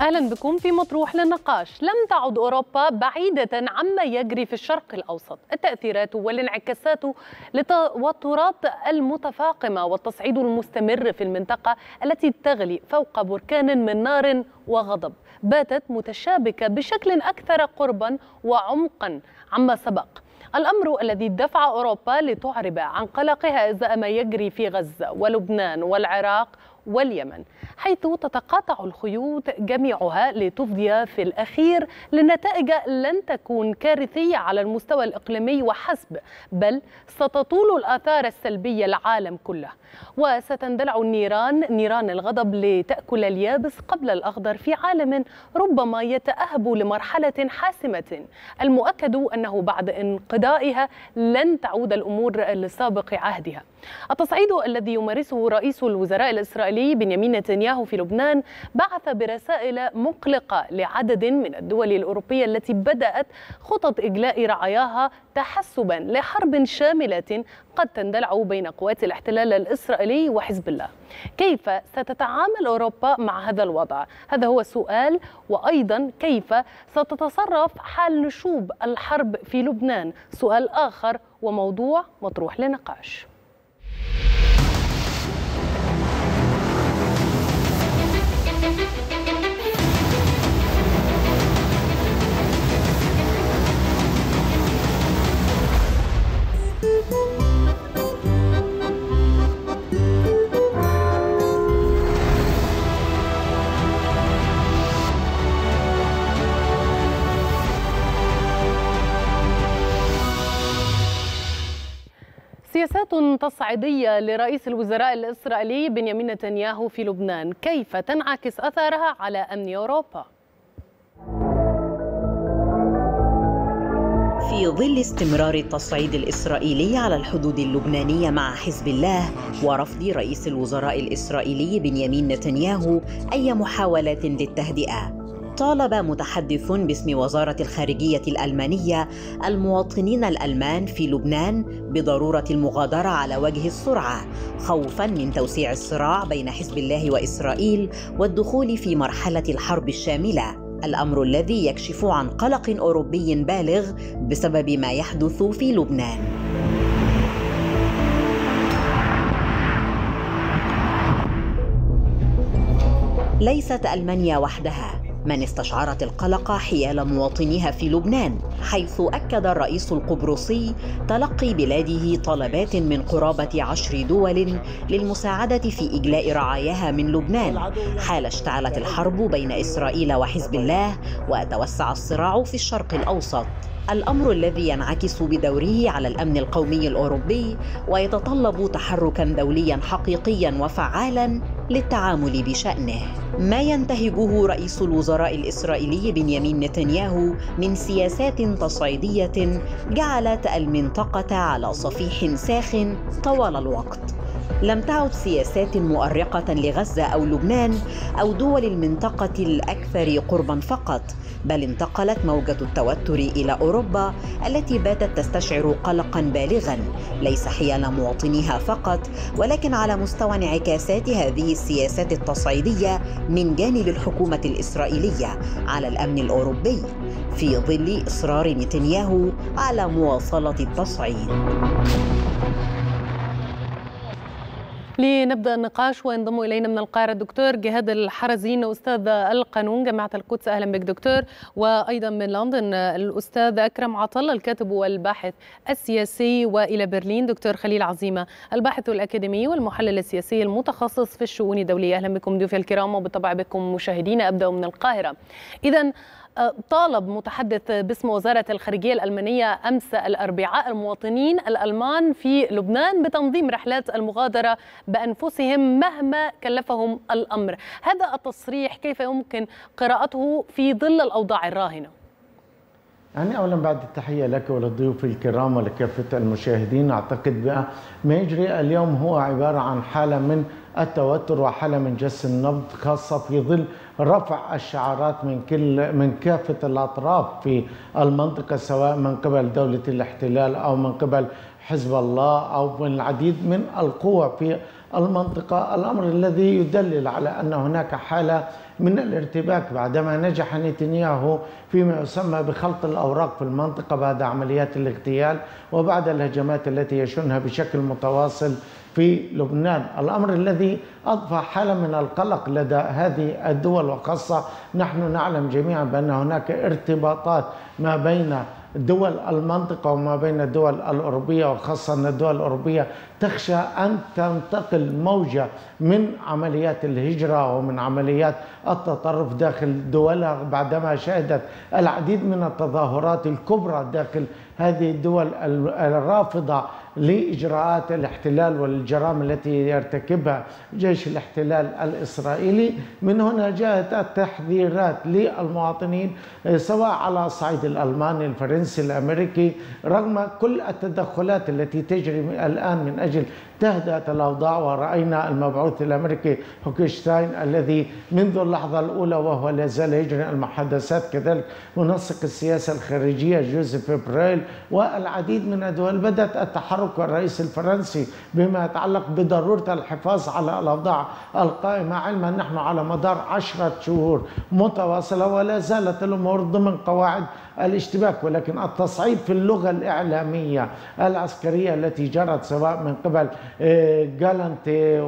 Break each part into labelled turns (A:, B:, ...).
A: أهلا بكم في مطروح للنقاش. لم تعد أوروبا بعيدة عما يجري في الشرق الأوسط. التأثيرات والانعكاسات للتوترات المتفاقمة والتصعيد المستمر في المنطقة التي تغلي فوق بركان من نار وغضب باتت متشابكة بشكل أكثر قربا وعمقا عما سبق. الأمر الذي دفع أوروبا لتعرب عن قلقها إزاء ما يجري في غزة ولبنان والعراق واليمن، حيث تتقاطع الخيوط جميعها لتفضي في الأخير لنتائج لن تكون كارثية على المستوى الإقليمي وحسب، بل ستطول الآثار السلبية العالم كله، وستندلع نيران الغضب لتأكل اليابس قبل الأخضر في عالم ربما يتأهب لمرحلة حاسمة. المؤكد أنه بعد انقضائها لن تعود الأمور لسابق عهدها. التصعيد الذي يمارسه رئيس الوزراء الإسرائيلي بنيامين نتنياهو في لبنان بعث برسائل مقلقة لعدد من الدول الأوروبية التي بدأت خطط إجلاء رعاياها تحسبا لحرب شاملة قد تندلع بين قوات الاحتلال الإسرائيلي وحزب الله. كيف ستتعامل أوروبا مع هذا الوضع؟ هذا هو السؤال، وأيضا كيف ستتصرف حال نشوب الحرب في لبنان؟ سؤال آخر وموضوع مطروح لنقاش. سياسات تصعيدية لرئيس الوزراء الإسرائيلي بنيامين نتنياهو في لبنان، كيف تنعكس أثارها على أمن أوروبا؟
B: في ظل استمرار التصعيد الإسرائيلي على الحدود اللبنانية مع حزب الله ورفض رئيس الوزراء الإسرائيلي بنيامين نتنياهو أي محاولة للتهدئة، طالب متحدث باسم وزارة الخارجية الألمانية المواطنين الألمان في لبنان بضرورة المغادرة على وجه السرعة خوفاً من توسيع الصراع بين حزب الله وإسرائيل والدخول في مرحلة الحرب الشاملة، الأمر الذي يكشف عن قلق أوروبي بالغ بسبب ما يحدث في لبنان. ليست ألمانيا وحدها من استشعرت القلق حيال مواطنيها في لبنان، حيث أكد الرئيس القبرصي تلقي بلاده طلبات من قرابة 10 دول للمساعدة في إجلاء رعاياها من لبنان حال اشتعلت الحرب بين إسرائيل وحزب الله وتوسع الصراع في الشرق الأوسط، الأمر الذي ينعكس بدوره على الأمن القومي الأوروبي ويتطلب تحركاً دولياً حقيقياً وفعالاً للتعامل بشأنه. ما ينتهجه رئيس الوزراء الإسرائيلي بنيامين نتنياهو من سياسات تصعيدية جعلت المنطقة على صفيح ساخن طوال الوقت. لم تعد سياسات مؤرقة لغزة أو لبنان أو دول المنطقة الأكثر قرباً فقط، بل انتقلت موجة التوتر إلى أوروبا التي باتت تستشعر قلقاً بالغاً ليس حيال مواطنيها فقط، ولكن على مستوى انعكاسات هذه السياسات التصعيدية من جانب الحكومة الإسرائيلية على الأمن الأوروبي في ظل إصرار نتنياهو على مواصلة التصعيد.
A: لنبدأ النقاش وينضم إلينا من القاهرة الدكتور جهاد الحرزين أستاذ القانون جامعة القدس. أهلا بك دكتور. وأيضا من لندن الأستاذ أكرم عطلة الكاتب والباحث السياسي، وإلى برلين دكتور خليل عزيمة الباحث الأكاديمي والمحلل السياسي المتخصص في الشؤون الدولية. أهلا بكم ضيوفي الكرام وبالطبع بكم مشاهدينا. أبدأ من القاهرة. إذن طالب متحدث باسم وزارة الخارجية الألمانية أمس الأربعاء المواطنين الألمان في لبنان بتنظيم رحلات المغادرة بأنفسهم مهما كلفهم الأمر. هذا التصريح كيف يمكن قراءته في ظل الأوضاع الراهنة؟
C: يعني أولا بعد التحية لك وللضيوف الكرام ولكافة المشاهدين، أعتقد بأن ما يجري اليوم هو عبارة عن حالة من التوتر وحالة من جس النبض، خاصة في ظل رفع الشعارات من كافة الأطراف في المنطقة، سواء من قبل دولة الاحتلال أو من قبل حزب الله أو من العديد من القوى في المنطقة، الأمر الذي يدلل على أن هناك حالة من الارتباك بعدما نجح نتنياهو فيما يسمى بخلط الأوراق في المنطقة بعد عمليات الاغتيال وبعد الهجمات التي يشنها بشكل متواصل في لبنان. الأمر الذي أضفى حالة من القلق لدى هذه الدول، وخاصة نحن نعلم جميعا بأن هناك ارتباطات ما بين دول المنطقة وما بين الدول الأوروبية، وخاصة أن الدول الأوروبية تخشى أن تنتقل موجة من عمليات الهجرة ومن عمليات التطرف داخل دولها بعدما شهدت العديد من التظاهرات الكبرى داخل هذه الدول الرافضة لإجراءات الاحتلال والجرائم التي يرتكبها جيش الاحتلال الإسرائيلي. من هنا جاءت التحذيرات للمواطنين سواء على الصعيد الألماني، الفرنسي، الأمريكي، رغم كل التدخلات التي تجري الآن من أجل تهدئة الأوضاع. ورأينا المبعوث الأمريكي هوكشتاين الذي منذ اللحظة الأولى وهو لا زال يجري المحادثات، كذلك منسق السياسة الخارجية جوزيف بريل، والعديد من الدول بدأت التحرك. والرئيس الفرنسي بما يتعلق بضرورة الحفاظ على الأوضاع القائمة، علما نحن على مدار 10 شهور متواصلة ولا زالت الأمور ضمن قواعد الاشتباك. ولكن التصعيد في اللغة الإعلامية العسكرية التي جرت سواء من قبل جالانت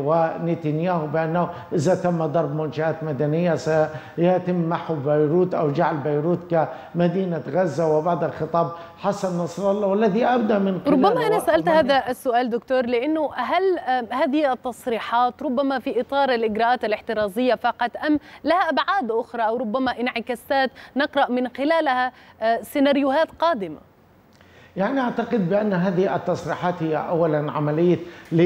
C: ونتنياهو بأنه إذا تم ضرب منشآت مدنية سيتم محو بيروت أو جعل بيروت كمدينة غزة، وبعد الخطاب حسن نصر الله والذي أبدى من
A: ربما أنا سألت هذا السؤال دكتور لأنه هل هذه التصريحات ربما في إطار الإجراءات الاحترازية فقط أم لها أبعاد أخرى أو ربما انعكاسات نقرأ من خلالها سيناريوهات قادمة؟
C: يعني أعتقد بأن هذه التصريحات هي أولا عملية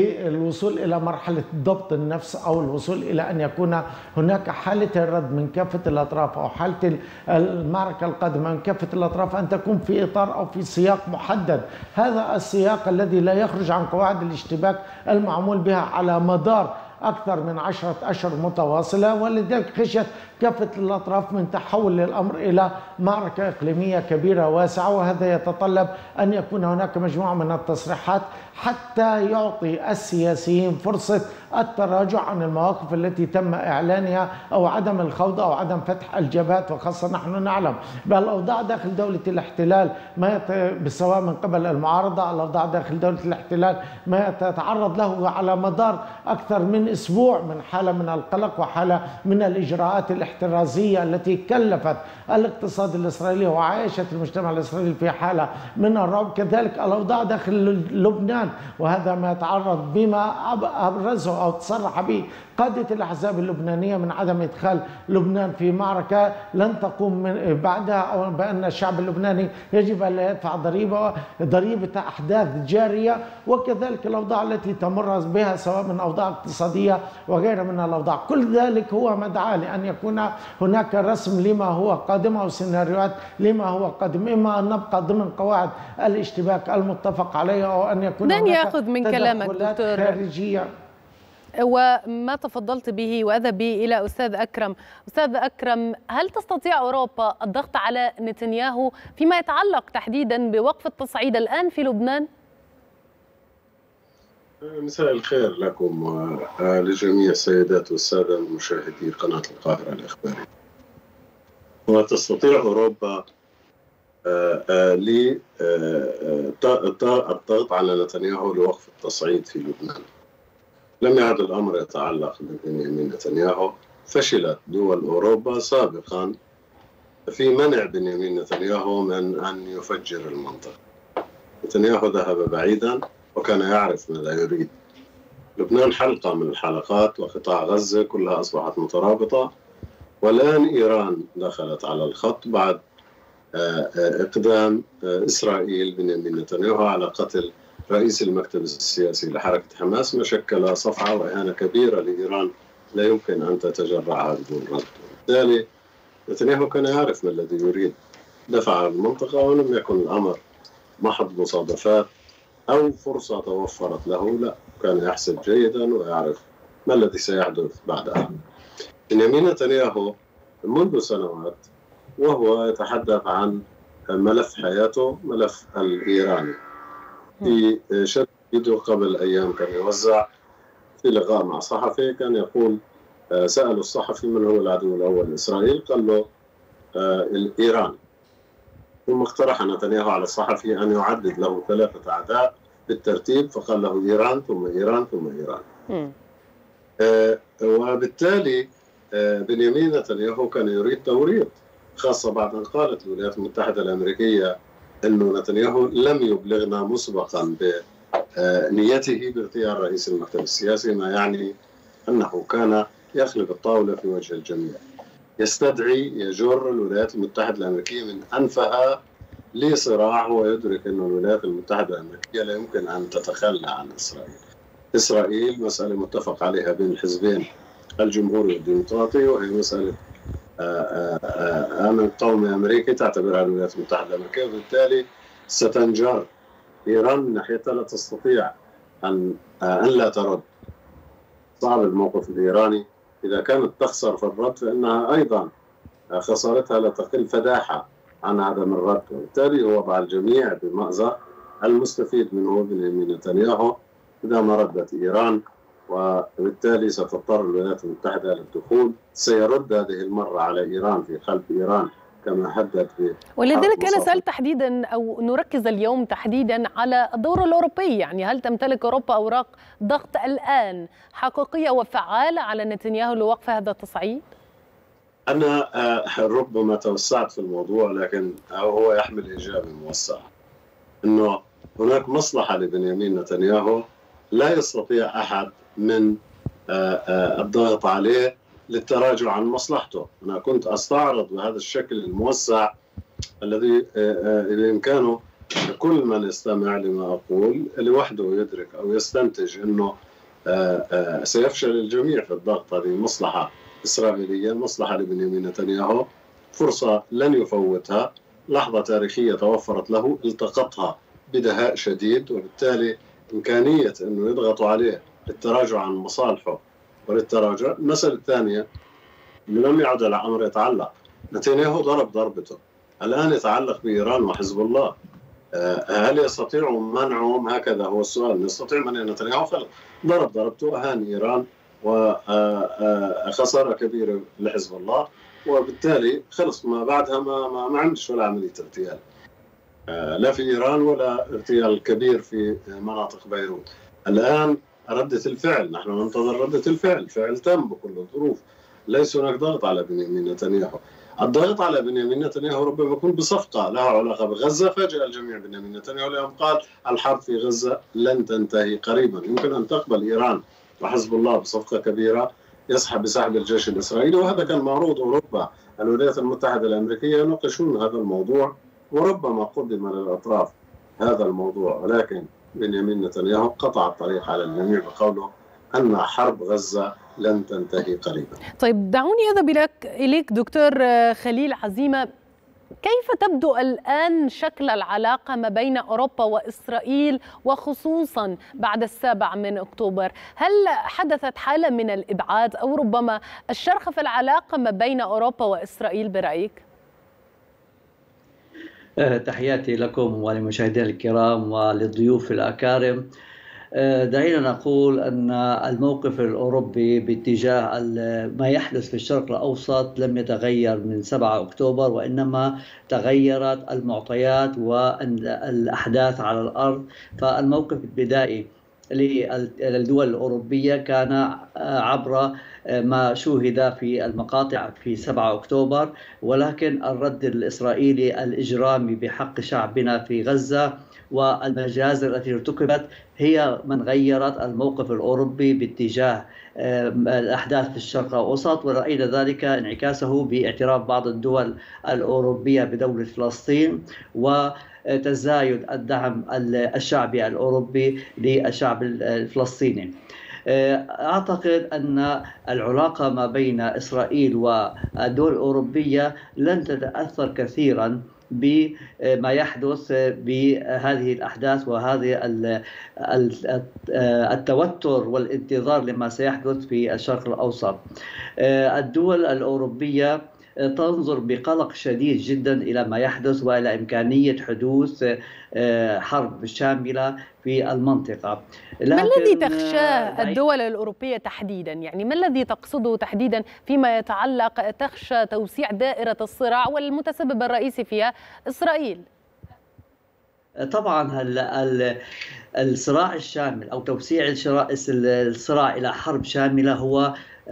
C: للوصول إلى مرحلة ضبط النفس أو الوصول إلى أن يكون هناك حالة الرد من كافة الأطراف أو حالة المعركة القادمة من كافة الأطراف أن تكون في إطار أو في سياق محدد. هذا السياق الذي لا يخرج عن قواعد الاشتباك المعمول بها على مدار أكثر من 10 أشهر متواصلة، ولذلك خشيت كافة الأطراف من تحول للأمر إلى معركة إقليمية كبيرة واسعة، وهذا يتطلب أن يكون هناك مجموعة من التصريحات حتى يعطي السياسيين فرصة التراجع عن المواقف التي تم إعلانها أو عدم الخوض أو عدم فتح الجبهات. وخاصة نحن نعلم بالأوضاع داخل دولة الاحتلال ما سواء من قبل المعارضة، الأوضاع داخل دولة الاحتلال ما تتعرض له على مدار أكثر من أسبوع من حالة من القلق وحالة من الإجراءات الاحترازية التي كلفت الاقتصاد الإسرائيلي وعايشت المجتمع الإسرائيلي في حالة من الرعب. كذلك الأوضاع داخل لبنان، وهذا ما يتعرض بما أبرزه أو تصرح به قادة الأحزاب اللبنانية من عدم إدخال لبنان في معركة لن تقوم من بعدها، أو بأن الشعب اللبناني يجب أن لا يدفع ضريبة أحداث جارية. وكذلك الأوضاع التي تمر بها سواء من أوضاع اقتصادية وغيرها من الأوضاع. كل ذلك هو مدعاة لأن يكون هناك رسم لما هو قادم أو سيناريوهات لما هو قادم، إما أن نبقى ضمن قواعد الاشتباك المتفق عليها أو أن يكون
A: هناك يأخذ من كلامك دكتور
C: خارجية.
A: وما تفضلت به وأذهب به إلى أستاذ أكرم. أستاذ أكرم، هل تستطيع أوروبا الضغط على نتنياهو فيما يتعلق تحديدا بوقف التصعيد الآن في لبنان؟
D: مساء الخير لكم ولجميع السيدات والسادة مشاهدي قناة القاهرة الإخبارية. وتستطيع أوروبا الضغط على نتنياهو لوقف التصعيد في لبنان. لم يعد الأمر يتعلق ببنيامين نتنياهو. فشلت دول أوروبا سابقا في منع بنيامين نتنياهو من أن يفجر المنطقة. نتنياهو ذهب بعيدا وكان يعرف ماذا يريد. لبنان حلقة من الحلقات وقطاع غزة كلها أصبحت مترابطة، والآن إيران دخلت على الخط بعد إقدام إسرائيل بنيامين نتنياهو على قتل رئيس المكتب السياسي لحركة حماس، ما شكل صفعة وإهانة كبيرة لإيران لا يمكن أن تتجرعها بدون رد. بالتالي نتنياهو كان يعرف ما الذي يريد، دفع على المنطقة ولم يكن الأمر محض مصادفات أو فرصة توفرت له، لا، كان يحسب جيدا ويعرف ما الذي سيحدث بعدها. بنيامين نتنياهو منذ سنوات وهو يتحدث عن ملف حياته، ملف الإيراني. في شركته قبل أيام كان يوزع في لقاء مع صحفي كان يقول، سألوا الصحفي من هو العدو الأول لإسرائيل، قال له إيران. ثم اقترح نتنياهو على الصحفي أن يعدد له 3 أعداء بالترتيب، فقال له إيران ثم إيران ثم إيران. وبالتالي بنيامين نتنياهو كان يريد توريط، خاصة بعد أن قالت الولايات المتحدة الأمريكية أنه نتنياهو لم يبلغنا مسبقا بنيته باغتيال رئيس المكتب السياسي، ما يعني أنه كان يخلق الطاولة في وجه الجميع، يستدعي يجر الولايات المتحدة الأمريكية من أنفها لصراع، ويدرك أن الولايات المتحدة الأمريكية لا يمكن أن تتخلى عن إسرائيل. إسرائيل مسألة متفق عليها بين الحزبين الجمهوري والديمقراطي، وهي مسألة أمن قومي أمريكي تعتبرها الولايات المتحدة الأمريكية، وبالتالي ستنجر إيران من ناحيتها، لا تستطيع أن لا ترد. صعب الموقف الإيراني، إذا كانت تخسر في الرد فإنها أيضا خسارتها لا تقل فداحة عن عدم الرد، وبالتالي هو وضع الجميع بمأزق. المستفيد منه بنيامين نتنياهو إذا ما ردت إيران، وبالتالي ستضطر الولايات المتحدة للدخول. سيرد هذه المرة على إيران في قلب إيران كما هدد به.
A: ولذلك أنا سألت تحديدا، أو نركز اليوم تحديدا على الدور الأوروبي. يعني هل تمتلك أوروبا أوراق ضغط الآن حقيقية وفعالة على نتنياهو لوقف هذا التصعيد؟
D: أنا ربما توسعت في الموضوع، لكن هو يحمل إجابة موسعة، أنه هناك مصلحة لبنيامين نتنياهو لا يستطيع أحد من الضغط عليه للتراجع عن مصلحته. أنا كنت أستعرض بهذا الشكل الموسع الذي بإمكانه كل من يستمع لما أقول لوحده يدرك أو يستنتج أنه سيفشل الجميع في الضغط. هذه مصلحة إسرائيلية، مصلحة لبنيامين نتنياهو، فرصة لن يفوتها، لحظة تاريخية توفرت له التقطها بدهاء شديد، وبالتالي إمكانية أنه يضغطوا عليه للتراجع عن مصالحه وللتراجع. المسألة الثانية أنه لم يعد الأمر يتعلق، نتنياهو ضرب ضربته، الآن يتعلق بإيران وحزب الله. هل يستطيع منعهم؟ هكذا هو السؤال. يستطيع منع نتنياهو؟ ضرب ضربته، أهان إيران وخسارة كبيرة لحزب الله، وبالتالي خلص ما بعدها ما عندش ولا عملية اغتيال، لا في إيران ولا اغتيال كبير في مناطق بيروت. الآن ردة الفعل، نحن ننتظر ردة الفعل، الفعل تم بكل الظروف، ليس هناك ضغط على بنيامين نتنياهو. الضغط على بنيامين نتنياهو ربما يكون بصفقة لها علاقة بغزة. فاجأ الجميع بنيامين نتنياهو اليوم قال الحرب في غزة لن تنتهي قريبا، يمكن أن تقبل إيران وحزب الله بصفقة كبيرة بسحب الجيش الإسرائيلي، وهذا كان معروض أوروبا. الولايات المتحدة الأمريكية يناقشون هذا الموضوع، وربما قدم للأطراف هذا الموضوع، ولكن بنيامين نتنياهو قطع الطريق على الجميع بقوله أن حرب غزة لن تنتهي قريبا.
A: طيب دعوني أذهب إليك دكتور خليل عزيمة، كيف تبدو الآن شكل العلاقة ما بين أوروبا وإسرائيل، وخصوصا بعد 7 أكتوبر؟ هل حدثت حالة من الإبعاد أو ربما الشرخ في العلاقة ما بين أوروبا وإسرائيل برأيك؟
E: تحياتي لكم ولمشاهدينا الكرام وللضيوف الأكارم. دعينا نقول أن الموقف الأوروبي باتجاه ما يحدث في الشرق الأوسط لم يتغير من 7 أكتوبر، وإنما تغيرت المعطيات والأحداث على الأرض. فالموقف البدائي للدول الأوروبية كان عبر ما شوهد في المقاطع في 7 أكتوبر، ولكن الرد الإسرائيلي الإجرامي بحق شعبنا في غزة والمجازر التي ارتكبت هي من غيرت الموقف الأوروبي باتجاه الأحداث في الشرق الأوسط، ورأينا ذلك انعكاسه باعتراف بعض الدول الأوروبية بدولة فلسطين وتزايد الدعم الشعبي الأوروبي للشعب الفلسطيني. أعتقد أن العلاقة ما بين إسرائيل والدول الأوروبية لن تتأثر كثيرا بما يحدث بهذه الأحداث وهذه التوتر والانتظار لما سيحدث في الشرق الأوسط. الدول الأوروبية تنظر بقلق شديد جدا إلى ما يحدث وإلى إمكانية حدوث حرب شاملة في المنطقة.
A: ما الذي تخشاه الدول الأوروبية تحديدا؟ يعني ما الذي تقصده تحديدا فيما يتعلق تخشى توسيع دائرة الصراع والمتسبب الرئيسي فيها إسرائيل؟
E: طبعا الصراع الشامل أو توسيع الصراع إلى حرب شاملة هو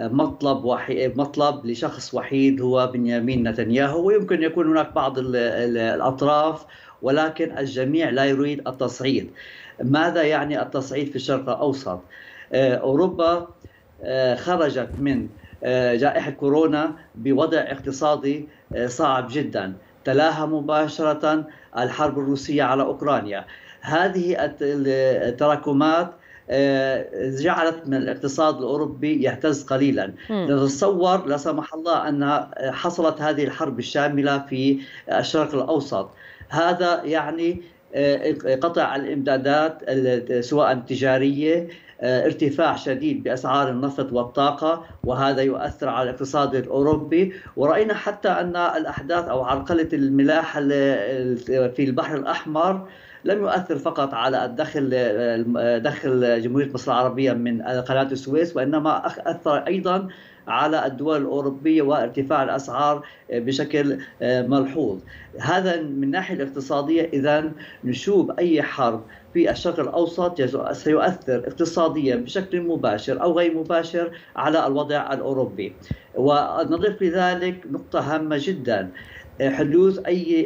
E: مطلب لشخص وحيد هو بنيامين نتنياهو، ويمكن يكون هناك بعض الأطراف، ولكن الجميع لا يريد التصعيد. ماذا يعني التصعيد في الشرق الأوسط؟ أوروبا خرجت من جائحة كورونا بوضع اقتصادي صعب جدا، تلاها مباشرة الحرب الروسية على أوكرانيا. هذه التراكمات جعلت من الاقتصاد الأوروبي يهتز قليلا. نتصور لا سمح الله أن حصلت هذه الحرب الشاملة في الشرق الأوسط، هذا يعني قطع الإمدادات سواء تجارية، ارتفاع شديد بأسعار النفط والطاقة، وهذا يؤثر على الاقتصاد الأوروبي. ورأينا حتى أن الأحداث أو عرقلة الملاحة في البحر الأحمر لم يؤثر فقط على دخل جمهورية مصر العربية من قناة السويس، وإنما أثر أيضا على الدول الأوروبية وارتفاع الأسعار بشكل ملحوظ. هذا من الناحية الاقتصادية. إذن نشوب أي حرب في الشرق الأوسط سيؤثر اقتصاديا بشكل مباشر أو غير مباشر على الوضع الأوروبي. ونضيف لذلك نقطة هامة جدا: حدوث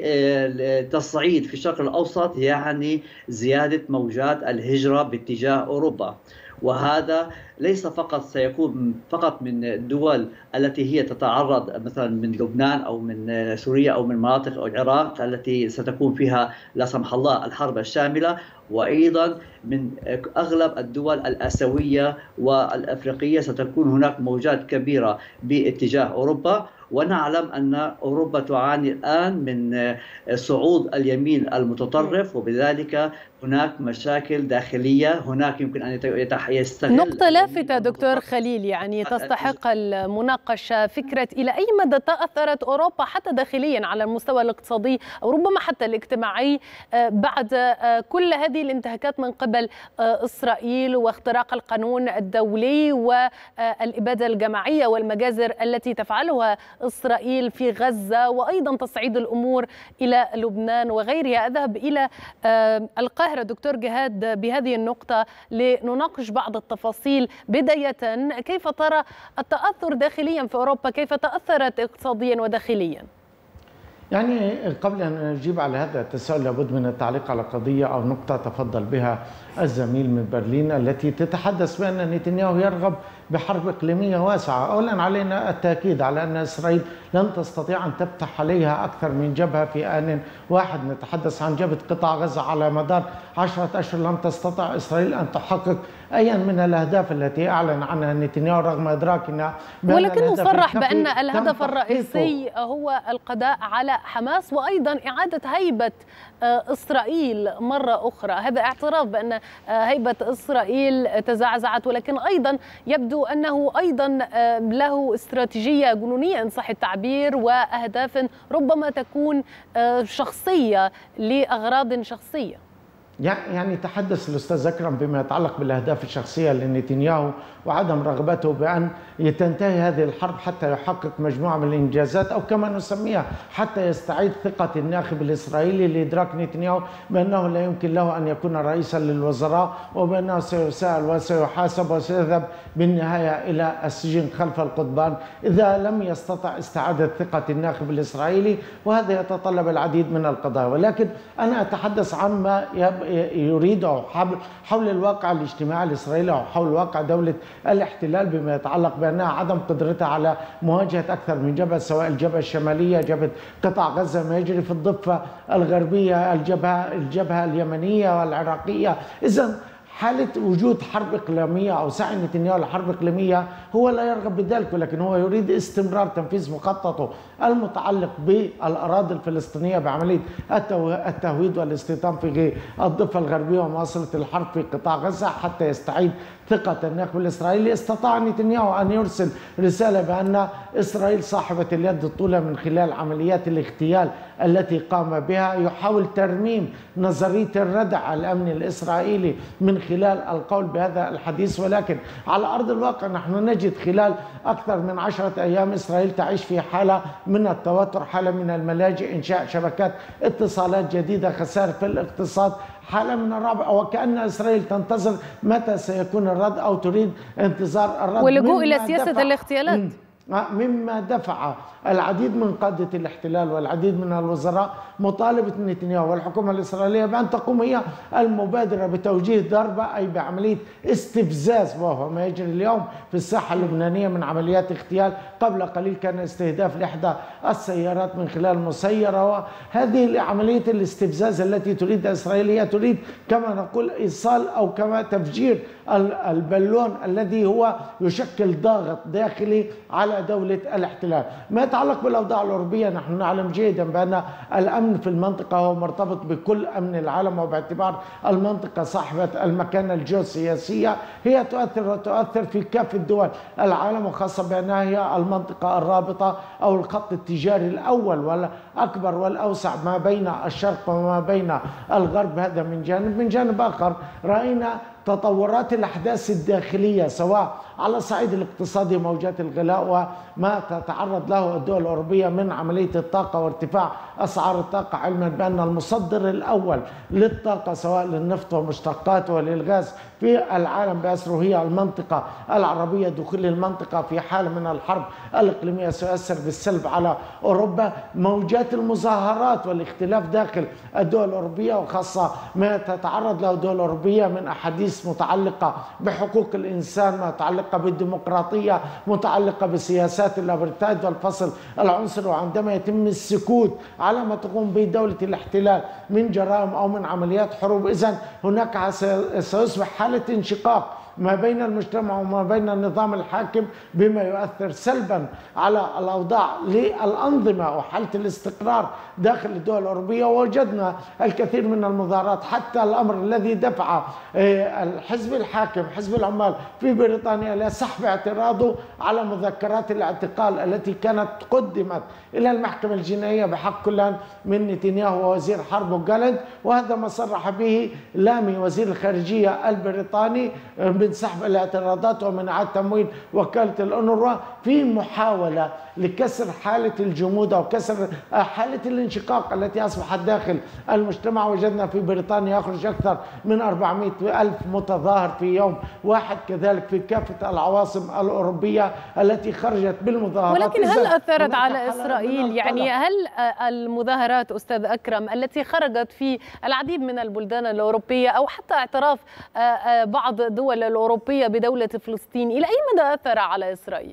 E: أي تصعيد في الشرق الأوسط يعني زيادة موجات الهجرة باتجاه أوروبا، وهذا ليس فقط سيكون فقط من الدول التي هي تتعرض مثلا من لبنان أو من سوريا أو من مناطق العراق التي ستكون فيها لا سمح الله الحرب الشاملة، وأيضا من أغلب الدول الآسيوية والأفريقية ستكون هناك موجات كبيرة باتجاه أوروبا. ونعلم أن أوروبا تعاني الآن من صعود اليمين المتطرف، وبذلك هناك مشاكل داخلية. هناك يمكن أن يستغل
A: نقطة لافتة دكتور خليل، يعني تستحق المناقشة، فكرة إلى أي مدى تأثرت أوروبا حتى داخليا على المستوى الاقتصادي أو ربما حتى الاجتماعي بعد كل هذه الانتهاكات من قبل إسرائيل واختراق القانون الدولي والإبادة الجماعية والمجازر التي تفعلها إسرائيل في غزة، وأيضا تصعيد الأمور إلى لبنان وغيرها. أذهب إلى القاهرة دكتور جهاد بهذه النقطة لنناقش بعض التفاصيل. بداية، كيف ترى التأثر داخليا في أوروبا؟ كيف تأثرت اقتصاديا وداخليا؟
C: يعني قبل أن نجيب على هذا التساؤل لابد من التعليق على قضية أو نقطة تفضل بها الزميل من برلين التي تتحدث بأن نتنياهو يرغب بحرب إقليمية واسعة. أولا علينا التأكيد على أن إسرائيل لن تستطيع أن تفتح عليها أكثر من جبهة في آن واحد. نتحدث عن جبهة قطاع غزة على مدار 10 أشهر لم تستطع إسرائيل أن تحقق أيا من الأهداف التي أعلن عنها نتنياهو، رغم إدراكنا
A: ولكنه صرح بأن الهدف الرئيسي هو القضاء على حماس وأيضا إعادة هيبة إسرائيل مرة أخرى. هذا اعتراف بأن هيبة إسرائيل تزعزعت، ولكن أيضا يبدو أنه أيضا له استراتيجية جنونية إن صح التعبير وأهداف ربما تكون شخصية لأغراض شخصية.
C: يعني تحدث الأستاذ أكرم بما يتعلق بالأهداف الشخصية لنتنياهو وعدم رغبته بأن تنتهي هذه الحرب حتى يحقق مجموعة من الإنجازات، أو كما نسميها حتى يستعيد ثقة الناخب الإسرائيلي لإدراك نتنياهو بأنه لا يمكن له أن يكون رئيسا للوزراء، وبأنه سيسأل وسيحاسب وسيذهب بالنهاية إلى السجن خلف القضبان إذا لم يستطع استعادة ثقة الناخب الإسرائيلي، وهذا يتطلب العديد من القضايا. ولكن أنا أتحدث عن ما يريده حول الواقع الاجتماعي الإسرائيلي أو حول واقع دولة الاحتلال بما يتعلق بأنها عدم قدرتها على مواجهة أكثر من جبهة، سواء الجبهة الشمالية جبهة قطاع غزة، ما يجري في الضفة الغربية، الجبهة اليمنية والعراقية. إذن حالة وجود حرب إقليمية أو سعي نتنياهو لحرب إقليمية هو لا يرغب بذلك، ولكن هو يريد استمرار تنفيذ مخططه المتعلق بالأراضي الفلسطينية بعملية التهويد والاستيطان في الضفة الغربية ومواصلة الحرب في قطاع غزة حتى يستعيد ثقة الناخب الإسرائيلي، استطاع نتنياهو أن يرسل رسالة بأن إسرائيل صاحبة اليد الطولى من خلال عمليات الاغتيال التي قام بها. يحاول ترميم نظرية الردع الأمني الإسرائيلي من خلال القول بهذا الحديث، ولكن على أرض الواقع نحن نجد خلال أكثر من 10 أيام إسرائيل تعيش في حالة من التوتر، حالة من الملاجئ، إنشاء شبكات اتصالات جديدة، خسائر في الاقتصاد، حالة من الرعب، وكأن إسرائيل تنتظر متى سيكون الرد أو تريد انتظار الرد،
A: واللجوء إلى سياسة الاغتيالات
C: مما دفع العديد من قادة الاحتلال والعديد من الوزراء مطالبة نتنياهو والحكومة الإسرائيلية بأن تقوم هي المبادرة بتوجيه ضربة، أي بعملية استفزاز، وهو ما يجري اليوم في الساحة اللبنانية من عمليات اغتيال. قبل قليل كان استهداف لإحدى السيارات من خلال مسيرة. وهذه عملية الاستفزاز التي تريد إسرائيل هي تريد كما نقول إيصال أو كما تفجير البالون الذي هو يشكل ضاغط داخلي على دولة الاحتلال. ما يتعلق بالأوضاع الأوروبية، نحن نعلم جيدا بأن الأمن في المنطقة هو مرتبط بكل أمن العالم، وباعتبار المنطقة صاحبة المكانة الجيوسياسية هي تؤثر في كافة دول العالم، وخاصة بأنها هي المنطقة الرابطة أو الخط التجاري الأول والأكبر والأوسع ما بين الشرق وما بين الغرب. هذا من جانب. من جانب آخر رأينا تطورات الأحداث الداخلية سواء على الصعيد الاقتصادي، موجات الغلاء وما تتعرض له الدول الأوروبية من عملية الطاقة وارتفاع أسعار الطاقة، علما بأن المصدر الأول للطاقة سواء للنفط ومشتقاته وللغاز في العالم بأسره هي المنطقة العربية. دخول المنطقة في حالة من الحرب الإقليمية سيؤثر بالسلب على أوروبا. موجات المظاهرات والاختلاف داخل الدول الأوروبية، وخاصة ما تتعرض له الدول الأوروبية من أحاديث متعلقة بحقوق الإنسان، متعلقة بالديمقراطية، متعلقة بسياسات الأبرتايد والفصل العنصري. وعندما يتم السكوت على ما تقوم به دولة الاحتلال من جرائم أو من عمليات حروب، إذن هناك سيصبح حالة انشقاق ما بين المجتمع وما بين النظام الحاكم، بما يؤثر سلبا على الأوضاع للأنظمة وحالة الاستقرار داخل الدول الأوروبية. ووجدنا الكثير من المظاهرات، حتى الأمر الذي دفع الحزب الحاكم حزب العمال في بريطانيا لسحب اعتراضه على مذكرات الاعتقال التي كانت قدمت إلى المحكمة الجنائية بحق كل من نتنياهو ووزير حرب وجالنت. وهذا ما صرح به لامي وزير الخارجية البريطاني من سحب الاعتراضات ومن إعادة تمويل وكالة الأونروا في محاولة لكسر حالة الجمود أو كسر حالة الانشقاق التي أصبحت داخل المجتمع. وجدنا في بريطانيا يخرج أكثر من 400,000 متظاهر في يوم واحد، كذلك في كافة العواصم الأوروبية التي خرجت بالمظاهرات.
A: ولكن هل أثرت على إسرائيل؟ يعني هل المظاهرات أستاذ أكرم التي خرجت في العديد من البلدان الأوروبية أو حتى اعتراف بعض الدول الأوروبية بدولة فلسطين إلى أي مدى أثر على إسرائيل؟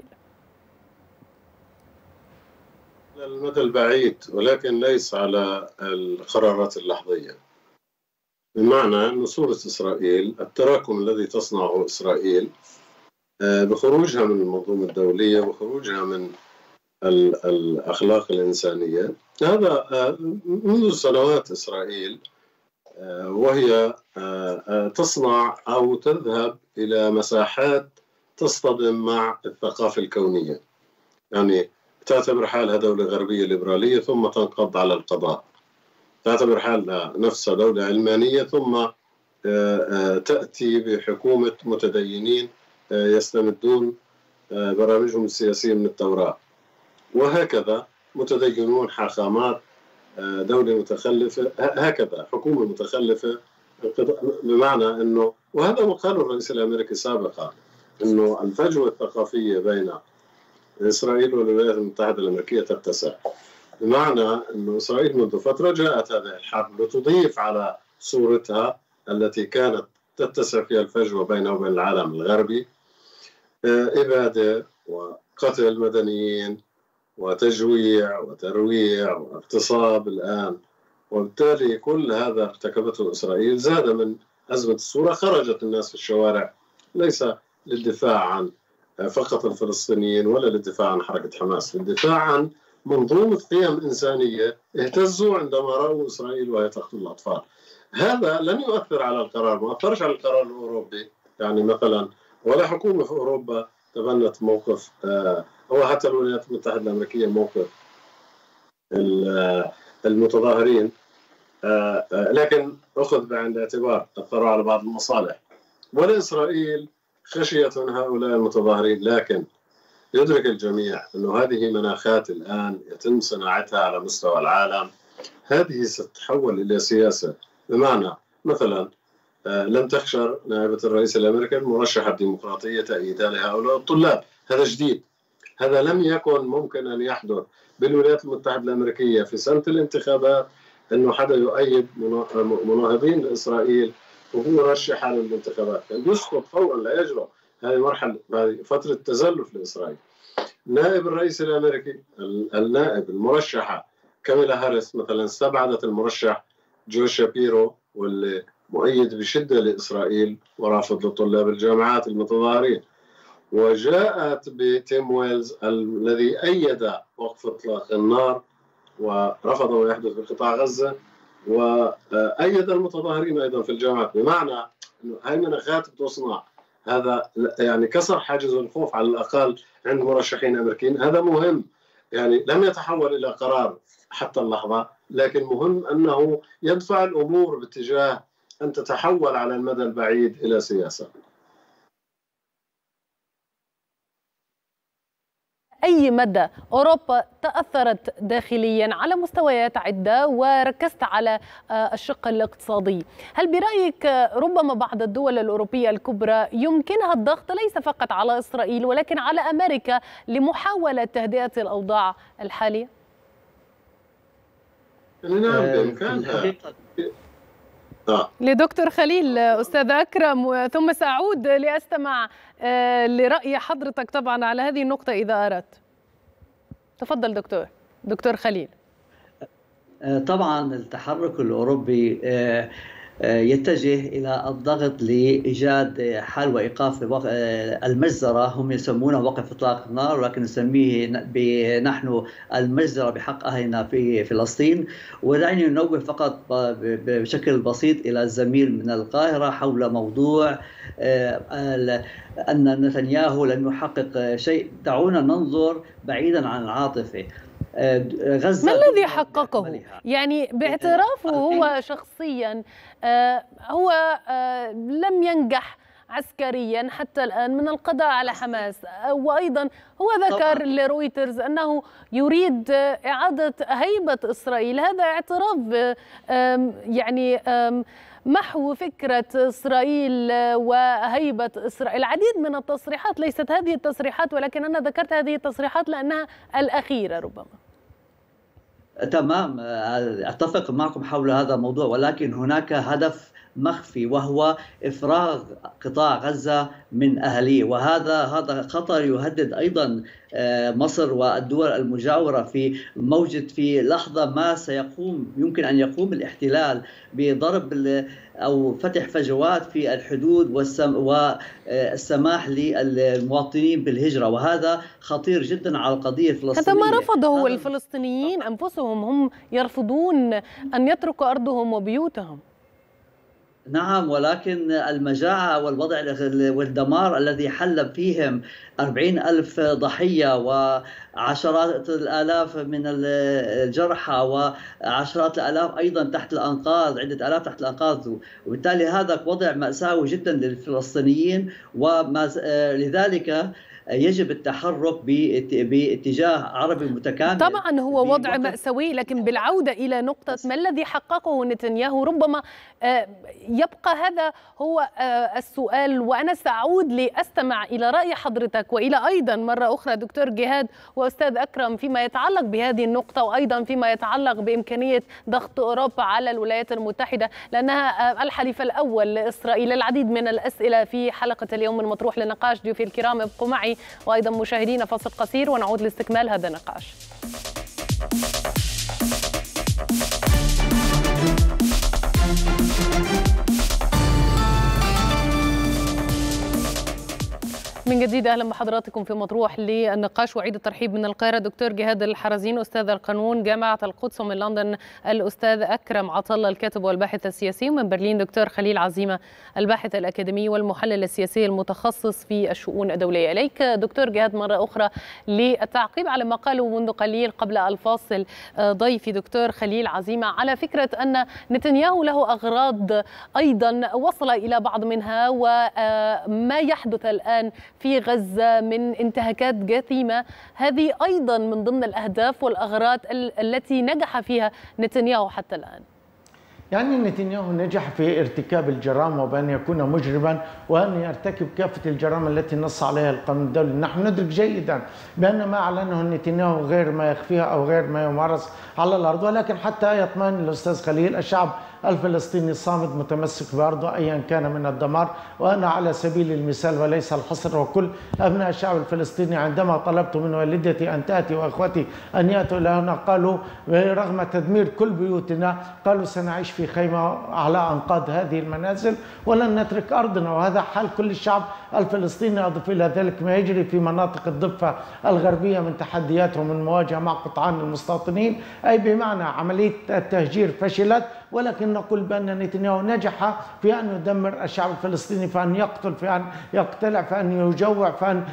D: المدى البعيد، ولكن ليس على القرارات اللحظية. بمعنى أن صورة إسرائيل، التراكم الذي تصنعه إسرائيل بخروجها من المنظومة الدولية وخروجها من الأخلاق الإنسانية، هذا منذ سنوات إسرائيل وهي تصنع أو تذهب إلى مساحات تصطدم مع الثقافة الكونية. يعني تعتبر حالها دولة غربية ليبرالية ثم تنقض على القضاء، تعتبر حالها نفسها دولة علمانية ثم تأتي بحكومة متدينين يستمدون برامجهم السياسية من التوراة، وهكذا متدينون حاخامات دولة متخلفة، هكذا حكومة متخلفة. بمعنى أنه، وهذا ما قاله الرئيس الأمريكي سابقا، أنه الفجوة الثقافية بين إسرائيل والولايات المتحدة الأمريكية تتسع. بمعنى أن إسرائيل منذ فترة جاءت هذه الحرب لتضيف على صورتها التي كانت تتسع فيها الفجوة بينها وبين العالم الغربي إبادة وقتل المدنيين وتجويع وترويع واغتصاب الآن. وبالتالي كل هذا ارتكبته إسرائيل زاد من أزمة الصورة. خرجت الناس في الشوارع ليس للدفاع عن فقط الفلسطينيين ولا للدفاع عن حركة حماس، للدفاع عن منظومة قيم إنسانية اهتزوا عندما رأوا إسرائيل وهي تقتل الأطفال. هذا لن يؤثر على القرار، ما أثرش على القرار الأوروبي. يعني مثلا ولا حكومة في أوروبا تبنت موقف أو حتى الولايات المتحدة الأمريكية موقف المتظاهرين، لكن أخذ بعين الاعتبار أثروا على بعض المصالح. ولا إسرائيل خشيت من هؤلاء المتظاهرين، لكن يدرك الجميع أن هذه مناخات الآن يتم صناعتها على مستوى العالم، هذه ستتحول إلى سياسة. بمعنى مثلا لم تخشر نائبة الرئيس الأمريكي المرشحة الديمقراطية تأييدها لهؤلاء الطلاب، هذا جديد، هذا لم يكن ممكن أن يحدث بالولايات المتحدة الأمريكية في سنة الانتخابات، أنه حدا يؤيد مناهضين لإسرائيل وهو رشح على الانتخابات، يعني يسقط فورا لا يجرؤ. هذه مرحلة، هذه فترة تزلف لإسرائيل. نائب الرئيس الأمريكي النائب المرشحة كاميلا هاريس مثلا استبعدت المرشح جو شابيرو واللي مؤيد بشدة لإسرائيل ورافض لطلاب الجامعات المتظاهرين، وجاءت بتيم ويلز الذي أيد وقف إطلاق النار ورفض ما يحدث في قطاع غزة، وأيد المتظاهرين أيضا في الجامعات. بمعنى أنه هاي مناخات بتصنع، هذا يعني كسر حاجز الخوف على الأقل عند مرشحين أمريكيين. هذا مهم، يعني لم يتحول إلى قرار حتى اللحظة، لكن مهم أنه يدفع الأمور باتجاه أن تتحول على المدى البعيد إلى سياسة.
A: أي مدى أوروبا تأثرت داخليا على مستويات عدة وركزت على الشق الاقتصادي؟ هل برأيك ربما بعض الدول الأوروبية الكبرى يمكنها الضغط ليس فقط على إسرائيل ولكن على أمريكا لمحاولة تهدئة الأوضاع الحالية؟
D: نعم بإمكانها.
A: لدكتور خليل، أستاذ أكرم، ثم سأعود لأستمع لرأي حضرتك طبعا على هذه النقطة إذا أردت. تفضل دكتور خليل.
E: طبعا التحرك الأوروبي يتجه إلى الضغط لإيجاد حل وإيقاف المجزرة، هم يسمونه وقف إطلاق النار ولكن نسميه نحن المجزرة بحق أهلنا في فلسطين. ودعني ننوه فقط بشكل بسيط إلى الزميل من القاهرة حول موضوع أن نتنياهو لم يحقق شيء. دعونا ننظر بعيدا عن العاطفة.
A: غزة ما الذي حققه؟ يعني باعترافه هو شخصيا هو لم ينجح عسكريا حتى الآن من القضاء على حماس، وأيضا هو ذكر لرويترز أنه يريد إعادة هيبة إسرائيل. هذا اعتراف يعني محو فكرة إسرائيل وهيبة إسرائيل. العديد من التصريحات، ليست هذه التصريحات ولكن أنا ذكرت هذه التصريحات لأنها الأخيرة ربما.
E: تمام، أتفق معكم حول هذا الموضوع، ولكن هناك هدف مخفي وهو إفراغ قطاع غزة من أهليه، وهذا خطر يهدد أيضا مصر والدول المجاورة في لحظة ما يمكن أن يقوم الاحتلال بضرب أو فتح فجوات في الحدود والسماح للمواطنين بالهجرة، وهذا خطير جدا على القضية الفلسطينية.
A: هذا ما رفضه الفلسطينيين أنفسهم، هم يرفضون أن يتركوا أرضهم وبيوتهم.
E: نعم، ولكن المجاعة والوضع والدمار الذي حل فيهم 40,000 ضحية وعشرات الآلاف من الجرحى وعشرات الآلاف أيضا تحت الأنقاض، عدة آلاف تحت الأنقاض، وبالتالي هذا وضع مأساوي جدا للفلسطينيين، ولذلك يجب التحرك باتجاه عربي متكامل.
A: طبعا هو وضع مأساوي، لكن بالعودة إلى نقطة ما الذي حققه نتنياهو، ربما يبقى هذا هو السؤال. وأنا سأعود لأستمع إلى رأي حضرتك وإلى أيضا مرة أخرى دكتور جهاد وأستاذ أكرم فيما يتعلق بهذه النقطة، وأيضا فيما يتعلق بإمكانية ضغط أوروبا على الولايات المتحدة لأنها الحليف الأول لإسرائيل. العديد من الأسئلة في حلقة اليوم المطروح للنقاش. ضيوفي الكرام ابقوا معي، وأيضا مشاهدينا فاصل قصير ونعود لاستكمال هذا النقاش. من جديد أهلا بحضراتكم في مطروح للنقاش، وعيد الترحيب من القاهرة دكتور جهاد الحرزين أستاذ القانون جامعة القدس، ومن لندن الأستاذ أكرم عطلة الكاتب والباحث السياسي، ومن برلين دكتور خليل عزيمة الباحث الأكاديمي والمحلل السياسي المتخصص في الشؤون الدولية. إليك دكتور جهاد مرة أخرى للتعقيب على ما قاله منذ قليل قبل الفاصل ضيفي دكتور خليل عزيمة على فكرة أن نتنياهو له أغراض أيضا وصل إلى بعض منها، وما يحدث الآن في غزة من انتهاكات جثيمة هذه أيضا من ضمن الأهداف والأغراض التي نجح فيها نتنياهو حتى الآن.
C: يعني نتنياهو نجح في ارتكاب الجرائم وبأن يكون مجرما وأن يرتكب كافة الجرائم التي نص عليها القانون الدولي. نحن ندرك جيدا بأن ما أعلنه نتنياهو غير ما يخفيها أو غير ما يمارس على الأرض، ولكن حتى يطمئن الأستاذ خليل الشعب الفلسطيني صامد متمسك بأرضه أيا كان من الدمار. وأنا على سبيل المثال وليس الحصر، وكل أبناء الشعب الفلسطيني عندما طلبت من والدتي أن تأتي وأخوتي أن يأتوا إلى هنا قالوا رغم تدمير كل بيوتنا قالوا سنعيش في خيمة على أنقاض هذه المنازل ولن نترك أرضنا. وهذا حال كل الشعب الفلسطيني. أضف إلى ذلك ما يجري في مناطق الضفة الغربية من تحديات ومن مواجهة مع قطعان المستوطنين، أي بمعنى عملية التهجير فشلت، ولكن نقول بأن نتنياهو نجح في أن يدمر الشعب الفلسطيني، في أن يقتل، في أن يقتلع، في أن يجوع، في أن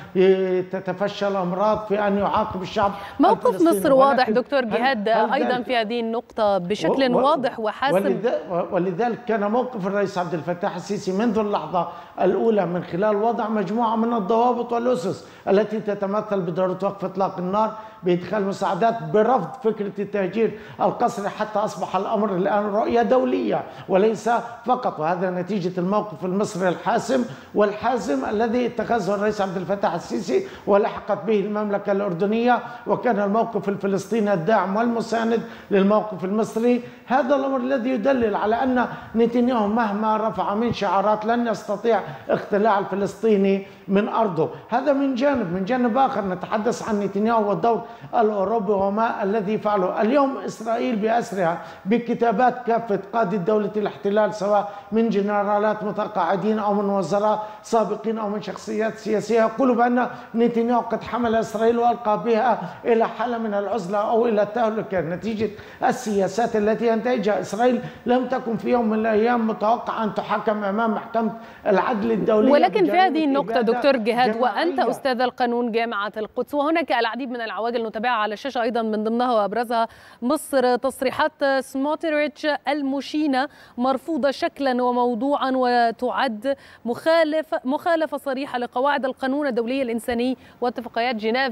C: تتفشى الأمراض، في أن يعاقب الشعب.
A: موقف مصر واضح دكتور جهاد أيضا في هذه النقطة بشكل واضح وحاسم،
C: ولذلك كان موقف الرئيس عبد الفتاح السيسي منذ اللحظة الأولى من خلال وضع مجموعة من الضوابط والأسس التي تتمثل بضرورة وقف إطلاق النار، بإدخال مساعدات، برفض فكرة التهجير القسري، حتى أصبح الأمر الآن رؤية دولية وليس فقط. وهذا نتيجة الموقف المصري الحاسم والحازم الذي اتخذه الرئيس عبد الفتاح السيسي ولحقت به المملكة الأردنية، وكان الموقف الفلسطيني الداعم والمساند للموقف المصري. هذا الأمر الذي يدلل على أن نتنياهو مهما رفع من شعارات لن يستطيع اقتلاع الفلسطيني من أرضه. هذا من جانب. من جانب آخر نتحدث عن نتنياهو والدور الأوروبي وما الذي فعله اليوم إسرائيل بأسرها بكتابات كافة قادة دولة الاحتلال، سواء من جنرالات متقاعدين أو من وزراء سابقين أو من شخصيات سياسية، يقولوا بأن نتنياهو قد حمل إسرائيل وألقى بها إلى حالة من العزلة أو إلى التهلكة نتيجة السياسات التي ينتهجها إسرائيل. لم تكن في يوم من الأيام متوقع أن تحكم أمام محكمة العدل الدولية.
A: ولكن في هذه النقطة دكتور جهاد وأنت أستاذ القانون جامعة القدس، وهناك العديد من العواجل نتابعها على الشاشة أيضا من ضمنها وأبرزها مصر تصريحات سموتريتش المشينة مرفوضة شكلا وموضوعا وتعد مخالفة صريحة لقواعد القانون الدولي الإنساني واتفاقيات جنيف.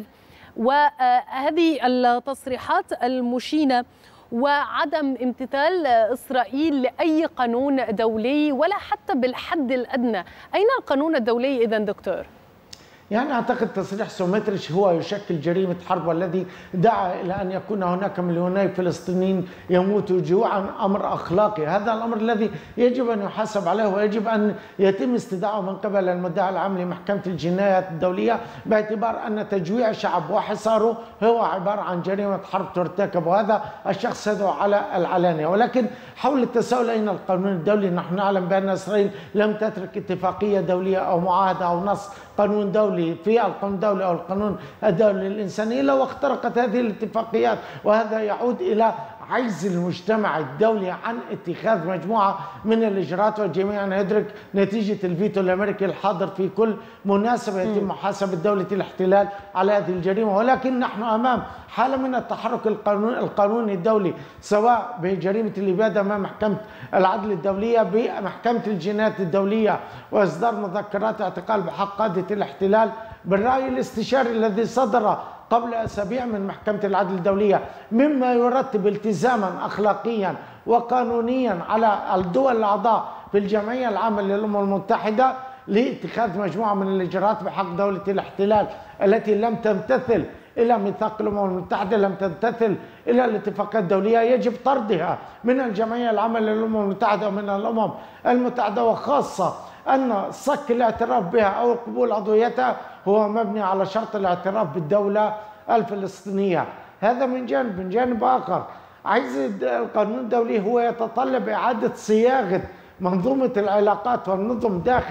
A: وهذه التصريحات المشينة وعدم امتثال إسرائيل لأي قانون دولي ولا حتى بالحد الأدنى، أين القانون الدولي إذن دكتور؟
C: يعني أعتقد تصريح سومتريتش هو يشكل جريمة حرب، والذي دعا إلى أن يكون هناك مليوني فلسطينيين يموتوا جوعا أمر أخلاقي. هذا الأمر الذي يجب أن يحاسب عليه، ويجب أن يتم استدعائه من قبل المدعي العام لمحكمة الجنايات الدولية، باعتبار أن تجويع شعب وحصاره هو عبارة عن جريمة حرب ترتكب، وهذا الشخص يدعو على العلانية. ولكن حول التساؤل أين القانون الدولي، نحن نعلم بأن إسرائيل لم تترك اتفاقية دولية أو معاهدة أو نص قانون دولي في القانون الدولي أو القانون الدولي الإنساني إلا واخترقت هذه الاتفاقيات، وهذا يعود إلى عجز المجتمع الدولي عن اتخاذ مجموعة من الإجراءات. والجميع يدرك نتيجة الفيتو الأمريكي الحاضر في كل مناسبة يتم محاسبة دولة الاحتلال على هذه الجريمة. ولكن نحن أمام حالة من التحرك القانوني الدولي، سواء بجريمة الإبادة أمام محكمة العدل الدولية، بمحكمة الجنايات الدولية، وإصدار مذكرات اعتقال بحق قادة الاحتلال، بالرأي الاستشاري الذي صدر قبل أسابيع من محكمة العدل الدولية، مما يرتب التزاما أخلاقيا وقانونيا على الدول الأعضاء في الجمعية العامة للأمم المتحدة لاتخاذ مجموعة من الإجراءات بحق دولة الاحتلال التي لم تمتثل إلى ميثاق الأمم المتحدة، لم تمتثل إلى الاتفاقات الدولية، يجب طردها من الجمعية العامة للأمم المتحدة ومن الأمم المتحدة، وخاصة أن صك الاعتراف بها أو قبول عضويتها هو مبني على شرط الاعتراف بالدولة الفلسطينية. هذا من جانب. من جانب آخر، عايز القانون الدولي هو يتطلب إعادة صياغة منظومة العلاقات والنظم داخل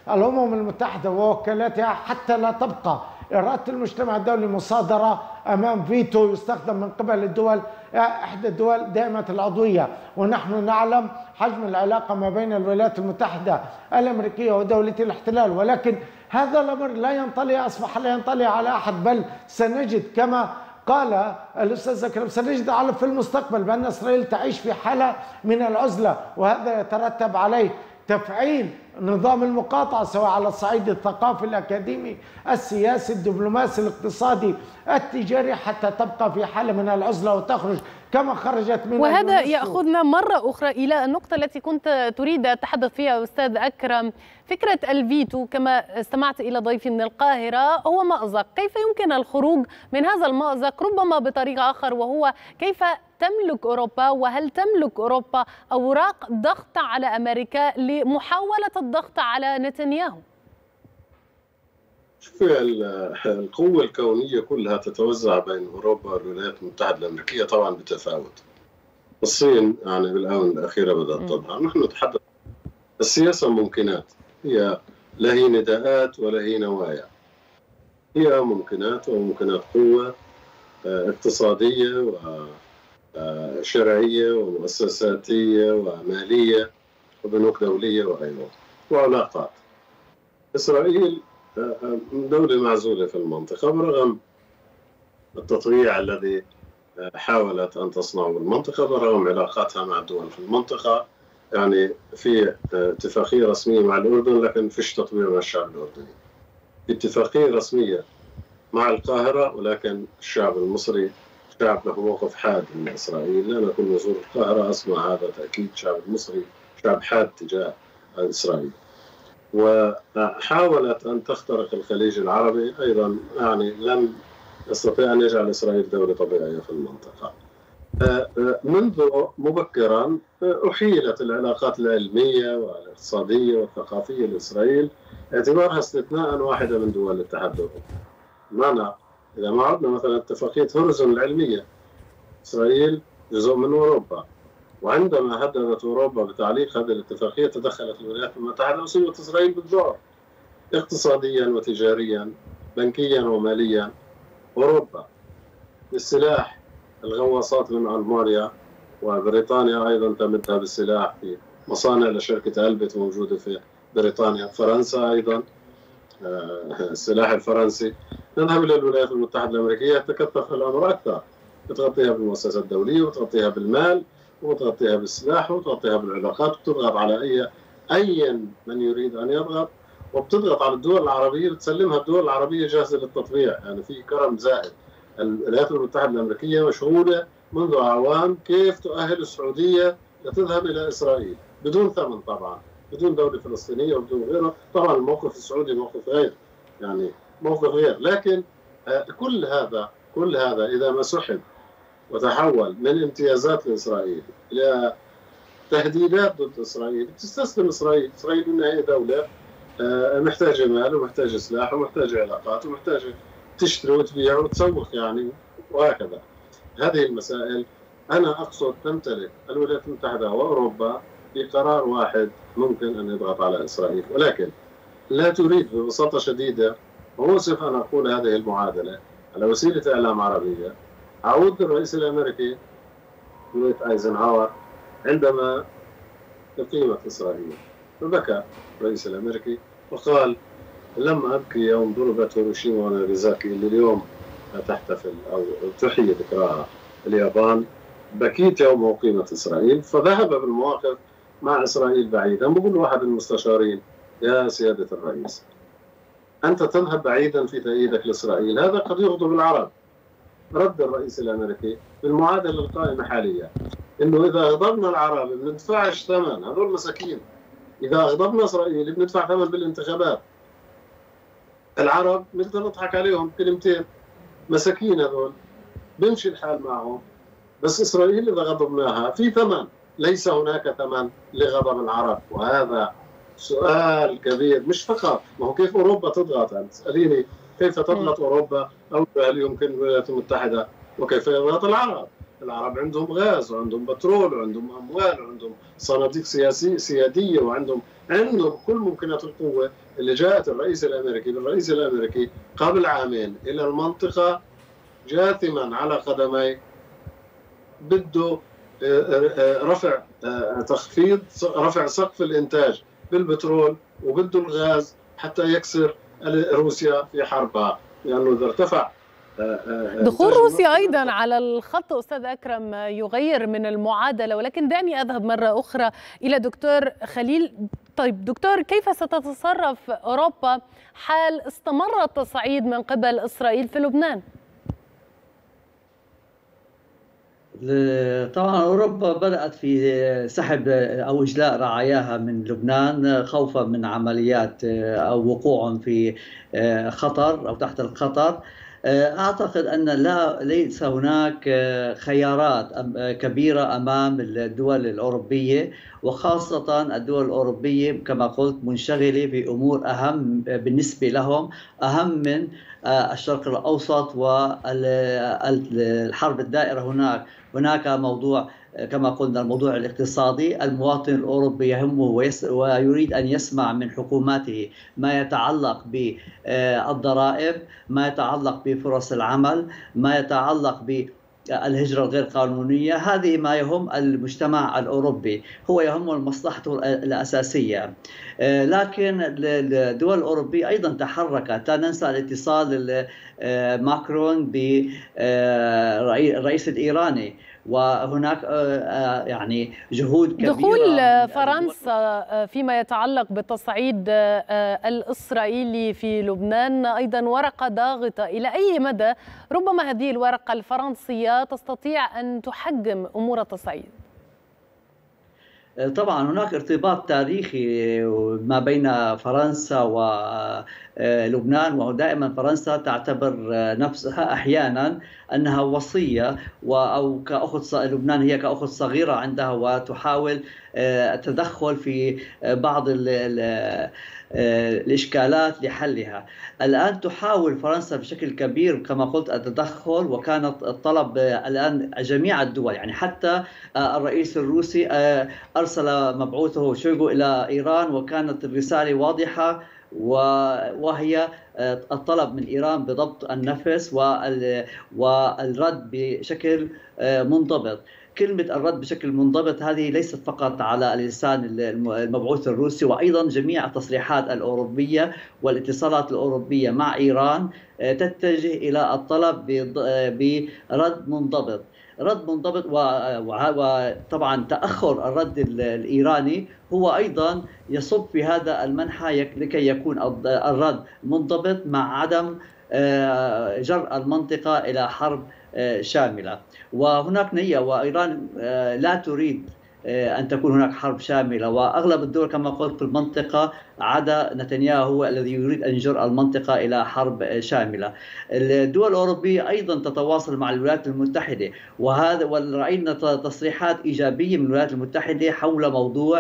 C: الأمم المتحدة ووكالاتها حتى لا تبقى إرادة المجتمع الدولي مصادرة أمام فيتو يستخدم من قبل الدول، إحدى الدول دائمة العضوية. ونحن نعلم حجم العلاقة ما بين الولايات المتحدة الأمريكية ودولة الاحتلال، ولكن هذا الأمر لا ينطلي، أصبح لا ينطلي على أحد، بل سنجد كما قال الأستاذ أكرم سنجد في المستقبل بأن إسرائيل تعيش في حالة من العزلة، وهذا يترتب عليه تفعيل نظام المقاطعة سواء على الصعيد الثقافي الأكاديمي السياسي الدبلوماسي الاقتصادي التجاري، حتى تبقى في حالة من العزلة وتخرج كما خرجت من
A: وهذا يأخذنا مرة أخرى إلى النقطة التي كنت تريد التحدث فيها أستاذ أكرم. فكرة الفيتو كما استمعت إلى ضيفي من القاهرة هو مأزق، كيف يمكن الخروج من هذا المأزق ربما بطريقة آخر، وهو كيف تملك أوروبا وهل تملك أوروبا أوراق ضغط على أمريكا لمحاولة الضغط على نتنياهو؟
D: شوفي، القوة الكونية كلها تتوزع بين أوروبا والولايات المتحدة الأمريكية طبعا بتفاوت. الصين يعني بالآونة الأخيرة بدأت تظهر. نحن نتحدث السياسة ممكنات، هي لا هي نداءات ولا هي نوايا، هي ممكنات وممكنات قوة اقتصادية وشرعية ومؤسساتية ومالية وبنوك دولية وغيرها وعلاقات. إسرائيل دولة معزولة في المنطقة برغم التطبيع الذي حاولت أن تصنعه بالمنطقة، برغم علاقاتها مع الدول في المنطقة. يعني في اتفاقية رسمية مع الأردن لكن فيش تطبيع مع الشعب الأردني. في اتفاقية رسمية مع القاهرة ولكن الشعب المصري شعب له موقف حاد من إسرائيل. أنا كل ما أزور القاهرة أسمع هذا تأكيد، الشعب المصري شعب حاد تجاه إسرائيل. وحاولت أن تخترق الخليج العربي أيضا، يعني لم يستطيع أن يجعل إسرائيل دولة طبيعية في المنطقة. منذ مبكرا أحيلت العلاقات العلمية والاقتصادية والثقافية لإسرائيل اعتبارها استثناء واحدة من دول الاتحاد الأوروبي. معنى إذا ما عدنا مثلا اتفاقية هورزون العلمية، إسرائيل جزء من أوروبا، وعندما هددت أوروبا بتعليق هذه الاتفاقية تدخلت الولايات المتحدة وصيبت إسرائيل بالذعر اقتصاديا وتجاريا بنكيا وماليا. أوروبا بالسلاح، الغواصات من ألمانيا وبريطانيا أيضا تمدها بالسلاح في مصانع لشركة ألبت موجودة في بريطانيا. فرنسا أيضا السلاح الفرنسي. نذهب إلى الولايات المتحدة الأمريكية تكثف الأمر أكثر، بتغطيها بالمؤسسات الدولية وتغطيها بالمال وتغطيها بالسلاح وتغطيها بالعلاقات وتضغط على أي من يريد أن يضغط، وبتضغط على الدول العربية بتسلمها الدول العربية جاهزة للتطبيع. يعني في كرم زائد. الولايات المتحدة الأمريكية مشغولة منذ أعوام كيف تؤهل السعودية لتذهب إلى إسرائيل بدون ثمن، طبعا بدون دولة فلسطينية وبدون غيره. طبعا الموقف السعودي موقف غير، يعني موقف غير، لكن كل هذا إذا ما سحب وتحول من امتيازات لإسرائيل إلى تهديدات ضد إسرائيل، تستسلم إسرائيل. إسرائيل بالنهاية دولة محتاجة مال ومحتاجة سلاح ومحتاجة علاقات ومحتاجة تشتري وتبيع وتسوق، يعني وهكذا. هذه المسائل أنا أقصد تمتلك الولايات المتحدة وأوروبا في قرار واحد ممكن أن يضغط على إسرائيل، ولكن لا تريد ببساطة شديدة. وأوصف أن أقول هذه المعادلة على وسيلة إعلام عربية. عود الرئيس الأمريكي ايزنهاور عندما أقيمت إسرائيل، فبكى الرئيس الأمريكي وقال: لم أبكي يوم ضربت هيروشيما وناغازاكي اللي اليوم تحتفل أو تحيي ذكراها اليابان، بكيت يوم أقيمت إسرائيل. فذهب بالمواقف مع إسرائيل بعيدا. بقول واحد المستشارين: يا سيادة الرئيس، أنت تذهب بعيدا في تأييدك لإسرائيل، هذا قد يغضب العرب. رد الرئيس الأمريكي بالمعادلة القائمة حاليا إنه إذا أغضبنا العرب بندفعش ثمن، هذول مساكين. إذا أغضبنا إسرائيل بندفع ثمن بالانتخابات. العرب نقدر نضحك عليهم كلمتين، مساكين هذول بمشي الحال معهم. بس إسرائيل إذا غضبناها في ثمن، ليس هناك ثمن لغضب العرب. وهذا سؤال كبير. مش فقط ما هو كيف أوروبا تضغط، يعني تسأليني كيف تضغط أوروبا أو هل يمكن الولايات المتحدة، وكيف يضغط العرب. العرب عندهم غاز وعندهم بترول وعندهم أموال وعندهم صناديق سيادية وعندهم كل ممكنات القوة اللي جاءت الرئيس الأمريكي قبل عامين إلى المنطقة جاثما على قدميه، بده رفع سقف الإنتاج بالبترول وبده الغاز حتى يكسر روسيا في حربها، لأنه يعني إذا ارتفع
A: دخول روسيا أيضا على الخط أستاذ أكرم يغير من المعادلة. ولكن دعني أذهب مرة أخرى إلى دكتور خليل. طيب دكتور، كيف ستتصرف أوروبا حال استمر التصعيد من قبل إسرائيل في لبنان؟
E: طبعا أوروبا بدأت في سحب أو إجلاء رعاياها من لبنان خوفا من عمليات أو وقوعهم في خطر أو تحت الخطر. أعتقد أن ليس هناك خيارات كبيرة أمام الدول الأوروبية، وخاصة الدول الأوروبية كما قلت منشغلة في أمور أهم بالنسبة لهم، أهم من الشرق الأوسط والحرب الدائرة هناك موضوع كما قلنا الموضوع الاقتصادي. المواطن الأوروبي يهمه ويريد أن يسمع من حكوماته ما يتعلق بالضرائب، ما يتعلق بفرص العمل، ما يتعلق بالهجرة الغير قانونية. هذه ما يهم المجتمع الأوروبي، هو يهمه مصلحته الأساسية. لكن الدول الأوروبية أيضا تحركت. لا ننسى الاتصال ماكرون بالرئيس الإيراني، وهناك يعني جهود كبيرة.
A: دخول فرنسا فيما يتعلق بالتصعيد الإسرائيلي في لبنان أيضا ورقة ضاغطة. إلى أي مدى ربما هذه الورقة الفرنسية تستطيع أن تحجم أمور التصعيد؟
E: طبعا هناك ارتباط تاريخي ما بين فرنسا ولبنان، ودائما فرنسا تعتبر نفسها احيانا انها وصيه او كاخت لبنان هي كاخت صغيره عندها، وتحاول التدخل في بعض الإشكالات لحلها. الآن تحاول فرنسا بشكل كبير كما قلت التدخل، وكانت الطلب الآن جميع الدول، يعني حتى الرئيس الروسي أرسل مبعوثه شويغو إلى إيران، وكانت الرسالة واضحة وهي الطلب من إيران بضبط النفس والرد بشكل منضبط. كلمة الرد بشكل منضبط هذه ليست فقط على لسان المبعوث الروسي، وأيضا جميع التصريحات الأوروبية والاتصالات الأوروبية مع إيران تتجه إلى الطلب برد منضبط. وطبعا تأخر الرد الإيراني هو أيضا يصب في هذا المنحى لكي يكون الرد منضبط مع عدم جرء المنطقة إلى حرب شاملة. وهناك نية، وإيران لا تريد أن تكون هناك حرب شاملة، وأغلب الدول كما قلت في المنطقة عدا نتنياهو هو الذي يريد أن يجر المنطقة إلى حرب شاملة. الدول الأوروبية أيضا تتواصل مع الولايات المتحدة، ورأينا تصريحات إيجابية من الولايات المتحدة حول موضوع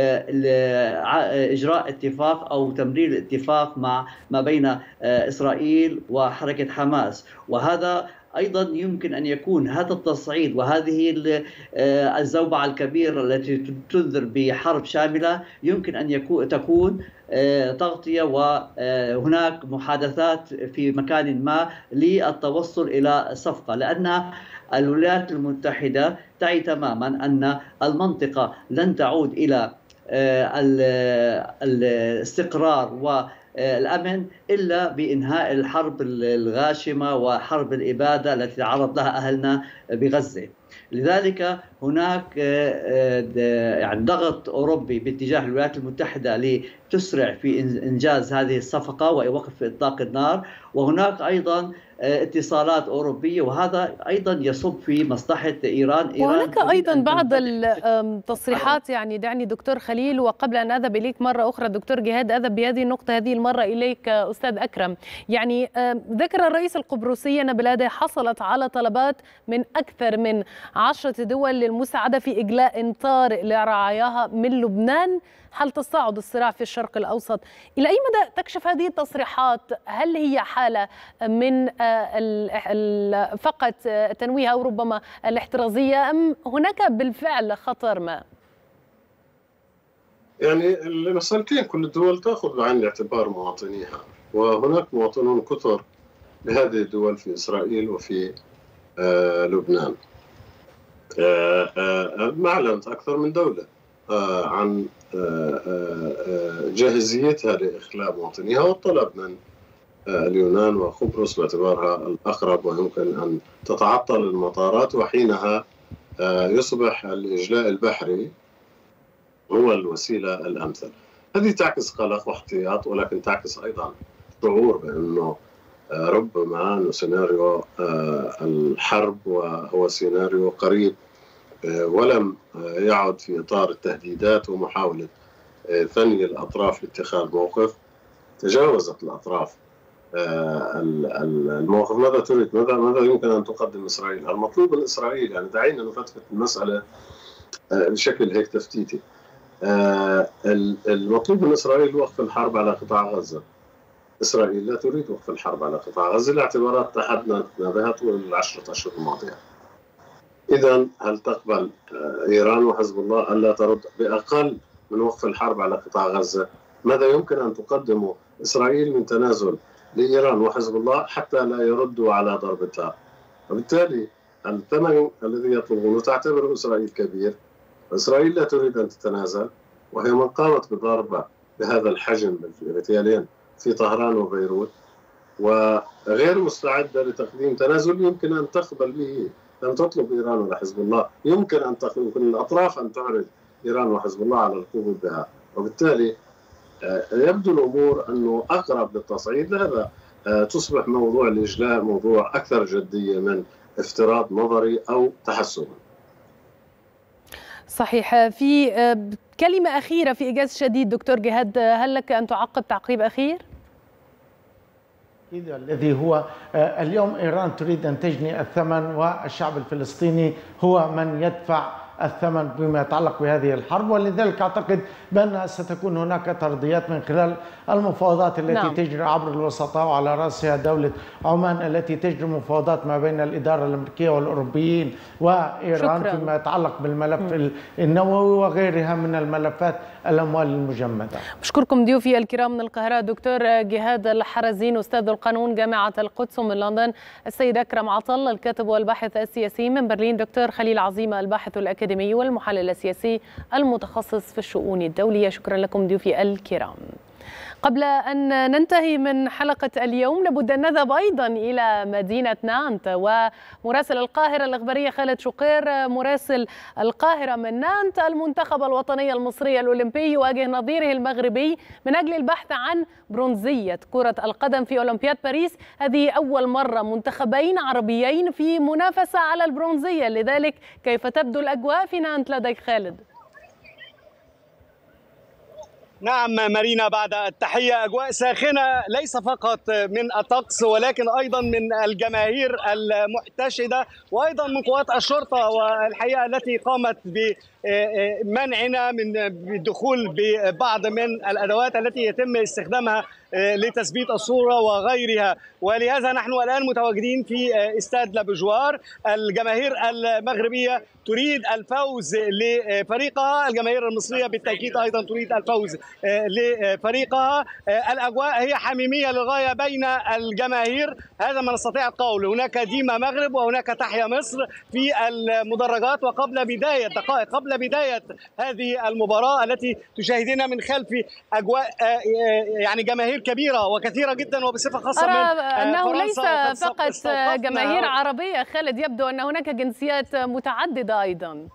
E: إجراء اتفاق أو تمرير الاتفاق ما بين إسرائيل وحركة حماس. وهذا أيضا يمكن أن يكون هذا التصعيد وهذه الزوبعة الكبيرة التي تنذر بحرب شاملة يمكن أن تكون تغطية، وهناك محادثات في مكان ما للتوصل إلى صفقة، لأن الولايات المتحدة تعي تماما أن المنطقة لن تعود إلى الاستقرار والأمن إلا بإنهاء الحرب الغاشمة وحرب الإبادة التي تعرض لها أهلنا بغزة. لذلك هناك يعني ضغط أوروبي باتجاه الولايات المتحدة لتسرع في إنجاز هذه الصفقة ووقف إطلاق النار، وهناك أيضا اتصالات أوروبية، وهذا أيضا يصب في مصلحة إيران.
A: وهناك أيضا بعض التصريحات، يعني دعني دكتور خليل، وقبل أن أذهب إليك مرة أخرى دكتور جهاد أذهب بهذه النقطة هذه المرة إليك أستاذ أكرم. يعني ذكر الرئيس القبرصي أن بلاده حصلت على طلبات من أكثر من 10 دول للمساعدة في إجلاء طارئ لرعاياها من لبنان حال تصاعد الصراع في الشرق الأوسط. إلى أي مدى تكشف هذه التصريحات؟ هل هي حالة من فقط التنويه أو ربما الاحترازية، أم هناك بالفعل خطر ما؟
D: يعني المسألتين، كل الدول تأخذ بعين الاعتبار مواطنيها، وهناك مواطنون كثر لهذه الدول في إسرائيل وفي لبنان. ما أعلنت أكثر من دولة عن جاهزيتها لإخلاء مواطنيها، والطلب من اليونان وقبرص باعتبارها الأقرب ويمكن أن تتعطل المطارات، وحينها يصبح الإجلاء البحري هو الوسيلة الأمثل. هذه تعكس قلق واحتياط، ولكن تعكس أيضا شعور بأنه ربما أنه سيناريو الحرب وهو سيناريو قريب، ولم يعد في إطار التهديدات ومحاولة ثني الأطراف لاتخاذ موقف. تجاوزت الأطراف الموقف. ماذا تريد؟ ماذا يمكن أن تقدم إسرائيل؟ المطلوب من إسرائيل، يعني دعينا نفتفت المسألة بشكل هيك تفتيتي. المطلوب من إسرائيل وقف الحرب على قطاع غزة. إسرائيل لا تريد وقف الحرب على قطاع غزة لاعتبارات تحدثنا بها طول ال10 أشهر الماضية. إذا هل تقبل إيران وحزب الله ألا ترد بأقل من وقف الحرب على قطاع غزة؟ ماذا يمكن أن تقدم إسرائيل من تنازل لإيران وحزب الله حتى لا يردوا على ضربتها؟ وبالتالي الثمن الذي يطلبونه تعتبر إسرائيل كبير، وإسرائيل لا تريد أن تتنازل، وهي من قامت بضربة بهذا الحجم بالاغتيالين في طهران وبيروت، وغير مستعدة لتقديم تنازل يمكن أن تقبل به. لم تطلب إيران ولا حزب الله، يمكن أن تقبل، يمكن الأطراف أن تعرض إيران وحزب الله على القبول بها. وبالتالي يبدو الأمور أنه أقرب للتصعيد. هذا تصبح موضوع الإجلاء موضوع أكثر جدية من افتراض نظري أو تحسب.
A: صحيح. في كلمة أخيرة في إيجاز شديد دكتور جهاد، هل لك أن تعقب تعقيب أخير؟
C: الذي هو اليوم إيران تريد أن تجني الثمن، والشعب الفلسطيني هو من يدفع الثمن بما يتعلق بهذه الحرب، ولذلك أعتقد بأن ستكون هناك ترضيات من خلال المفاوضات التي تجري عبر الوسطاء، وعلى رأسها دولة عمان التي تجري مفاوضات ما بين الإدارة الأمريكية والأوروبيين وإيران فيما يتعلق بالملف النووي وغيرها من الملفات الأموال المجمدة.
A: بشكركم ضيوفي الكرام من القاهرة دكتور جهاد الحرزين أستاذ القانون جامعة القدس، ومن لندن السيد أكرم عطل الكاتب والباحث السياسي، من برلين دكتور خليل عظيمة الباحث الأكاديمي والمحلل السياسي المتخصص في الشؤون الدولية. شكرا لكم ضيوفي الكرام. قبل أن ننتهي من حلقة اليوم لابد أن نذهب أيضا إلى مدينة نانت، ومراسل القاهرة الإخبارية خالد شقير مراسل القاهرة من نانت. المنتخب الوطني المصري الأولمبي يواجه نظيره المغربي من أجل البحث عن برونزية كرة القدم في أولمبياد باريس. هذه أول مرة منتخبين عربيين في منافسة على البرونزية، لذلك كيف تبدو الأجواء في نانت لديك خالد؟
F: نعم مارينا، بعد التحية أجواء ساخنة ليس فقط من الطقس ولكن أيضا من الجماهير المحتشدة وأيضا من قوات الشرطة، والحقيقة التي قامت بمنعنا من الدخول ببعض من الأدوات التي يتم استخدامها لتثبيت الصورة وغيرها. ولهذا نحن الآن متواجدين في استاد لابجوار. الجماهير المغربية تريد الفوز لفريقها، الجماهير المصرية بالتأكيد أيضا تريد الفوز لفريقها. الأجواء هي حميمية للغاية بين الجماهير، هذا ما نستطيع القول. هناك ديما مغرب وهناك تحيا مصر في المدرجات، وقبل بداية دقائق قبل بداية هذه المباراة التي تشاهدينها من خلف أجواء يعني جماهير كبيرة وكثيرة جدا، وبصفة خاصة
A: أرى أنه ليس فقط جماهير عربية خالد، يبدو أن هناك جنسيات متعددة أيضا.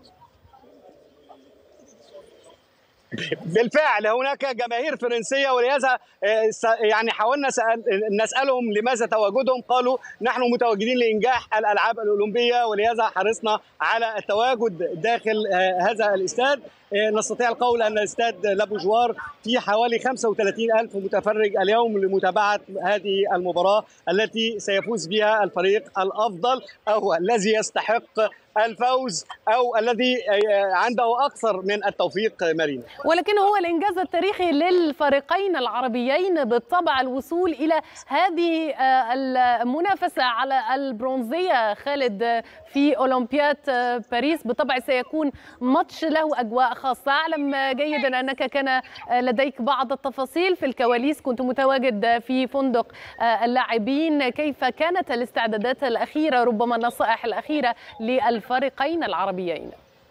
F: بالفعل هناك جماهير فرنسية، ولهذا يعني حاولنا نسألهم لماذا تواجدهم، قالوا نحن متواجدين لإنجاح الألعاب الأولمبية، ولهذا حرصنا على التواجد داخل هذا الاستاد. نستطيع القول أن استاد لابجوار فيه حوالي 35,000 متفرج اليوم لمتابعة هذه المباراة التي سيفوز بها الفريق الأفضل أو الذي يستحق الفوز أو الذي عنده أكثر من التوفيق مارينا.
A: ولكن هو الإنجاز التاريخي للفريقين العربيين بالطبع الوصول إلى هذه المنافسة على البرونزية خالد في أولمبياد باريس. بالطبع سيكون ماتش له أجواء خاصة. أعلم جيدا أنك كان لديك بعض التفاصيل في الكواليس، كنت متواجد في فندق اللاعبين. كيف كانت الاستعدادات الأخيرة، ربما النصائح الأخيرة للفريقين العربيين؟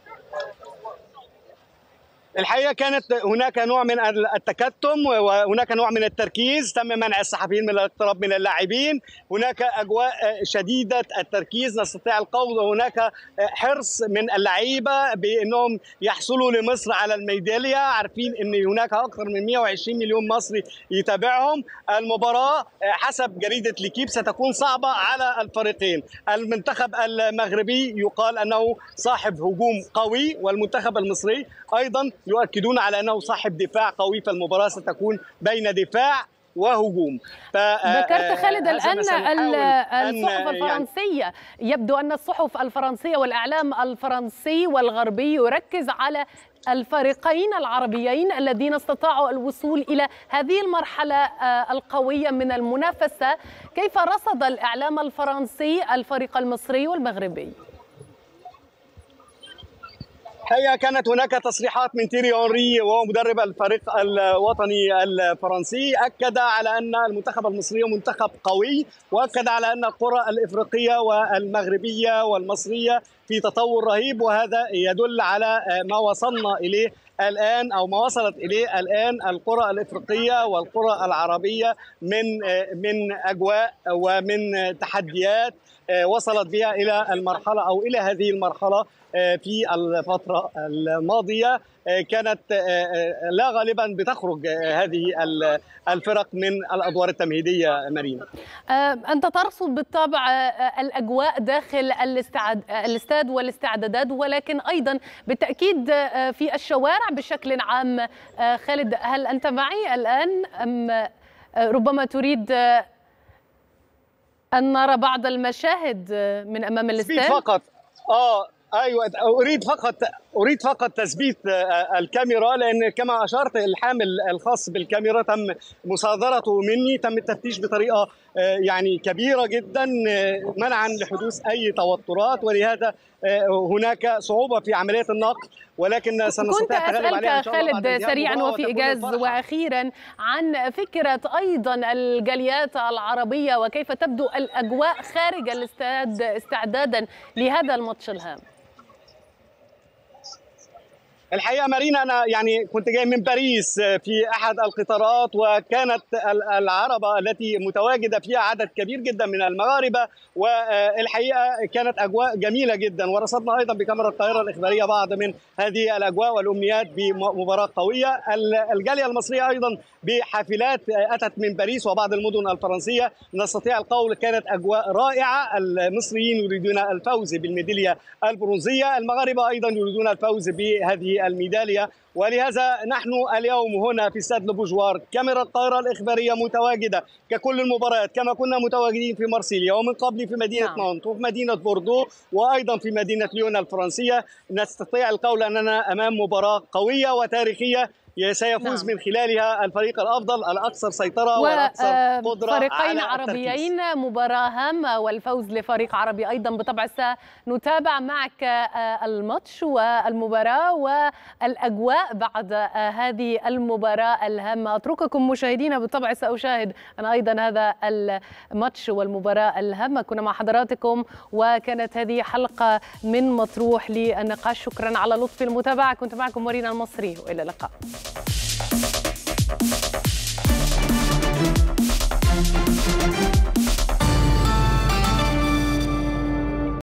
F: الحقيقة كانت هناك نوع من التكتم وهناك نوع من التركيز، تم منع الصحفيين من الاقتراب من اللاعبين، هناك أجواء شديدة التركيز نستطيع القول، وهناك حرص من اللعيبة بأنهم يحصلوا لمصر على الميدالية، عارفين أن هناك أكثر من 120 مليون مصري يتابعهم. المباراة حسب جريدة ليكيب ستكون صعبة على الفريقين. المنتخب المغربي يقال أنه صاحب هجوم قوي، والمنتخب المصري أيضا يؤكدون على أنه صاحب دفاع قوي، فالمباراة ستكون بين دفاع وهجوم.
A: ذكرت خالد الآن الصحف الفرنسية، يبدو أن الصحف الفرنسية والإعلام الفرنسي والغربي يركز على الفريقين العربيين الذين استطاعوا الوصول إلى هذه المرحلة القوية من المنافسة. كيف رصد الإعلام الفرنسي الفريق المصري والمغربي؟
F: هي كانت هناك تصريحات من تيري أونري وهو مدرب الفريق الوطني الفرنسي، أكد على أن المنتخب المصري منتخب قوي، وأكد على أن القرى الإفريقية والمغربية والمصرية في تطور رهيب، وهذا يدل على ما وصلنا إليه الآن أو ما وصلت إليه الآن القرى الإفريقية والقرى العربية من أجواء ومن تحديات وصلت بها إلى المرحلة أو إلى هذه المرحلة في الفترة الماضية. كانت لا غالبا بتخرج هذه الفرق من الأدوار التمهيدية مارينا.
A: أنت ترصد بالطبع الأجواء داخل الاستاد والاستعدادات، ولكن أيضا بالتأكيد في الشوارع بشكل عام. خالد، هل أنت معي الآن أم ربما تريد أن نرى بعض المشاهد من أمام الاستاد؟
F: فقط ايوه، اريد فقط تثبيت الكاميرا، لان كما اشرت الحامل الخاص بالكاميرا تم مصادرته مني، تم التفتيش بطريقه يعني كبيره جدا منعا لحدوث اي توترات، ولهذا هناك صعوبه في عمليه النقل، ولكن سنستطيع التغلب عليها ان شاء الله.
A: كنت أسألك خالد سريعا وفي إيجاز واخيرا عن فكره ايضا الجاليات العربيه، وكيف تبدو الاجواء خارج الاستاد استعدادا لهذا الماتش الهام.
F: الحقيقه مارينا، انا يعني كنت جاي من باريس في احد القطارات، وكانت العربه التي متواجده فيها عدد كبير جدا من المغاربه، والحقيقه كانت اجواء جميله جدا، ورصدنا ايضا بكاميرا القاهره الاخباريه بعض من هذه الاجواء والامنيات بمباراه قويه. الجاليه المصريه ايضا بحافلات اتت من باريس وبعض المدن الفرنسيه، نستطيع القول كانت اجواء رائعه. المصريين يريدون الفوز بالميداليه البرونزيه، المغاربه ايضا يريدون الفوز بهذه الميداليه، ولهذا نحن اليوم هنا في استاد لوبوجوار كاميرا القاهرة الإخبارية متواجدة ككل المباريات، كما كنا متواجدين في مارسيليا ومن قبل في مدينة نانت وفي مدينة بوردو وأيضا في مدينة ليون الفرنسية. نستطيع القول أننا أمام مباراة قوية وتاريخية سيفوز من خلالها الفريق الأفضل الأكثر سيطرة والأكثر قدرة
A: فريقين
F: على
A: عربيين، مباراة هامة والفوز لفريق عربي أيضا. بالطبع سنتابع معك الماتش والمباراة والأجواء بعد هذه المباراة الهامة. أترككم مشاهدينا، بالطبع سأشاهد أنا أيضا هذا الماتش والمباراة الهامة. كنا مع حضراتكم وكانت هذه حلقة من مطروح للنقاش. شكرا على لطف المتابعة، كنت معكم مارينا المصري وإلى اللقاء.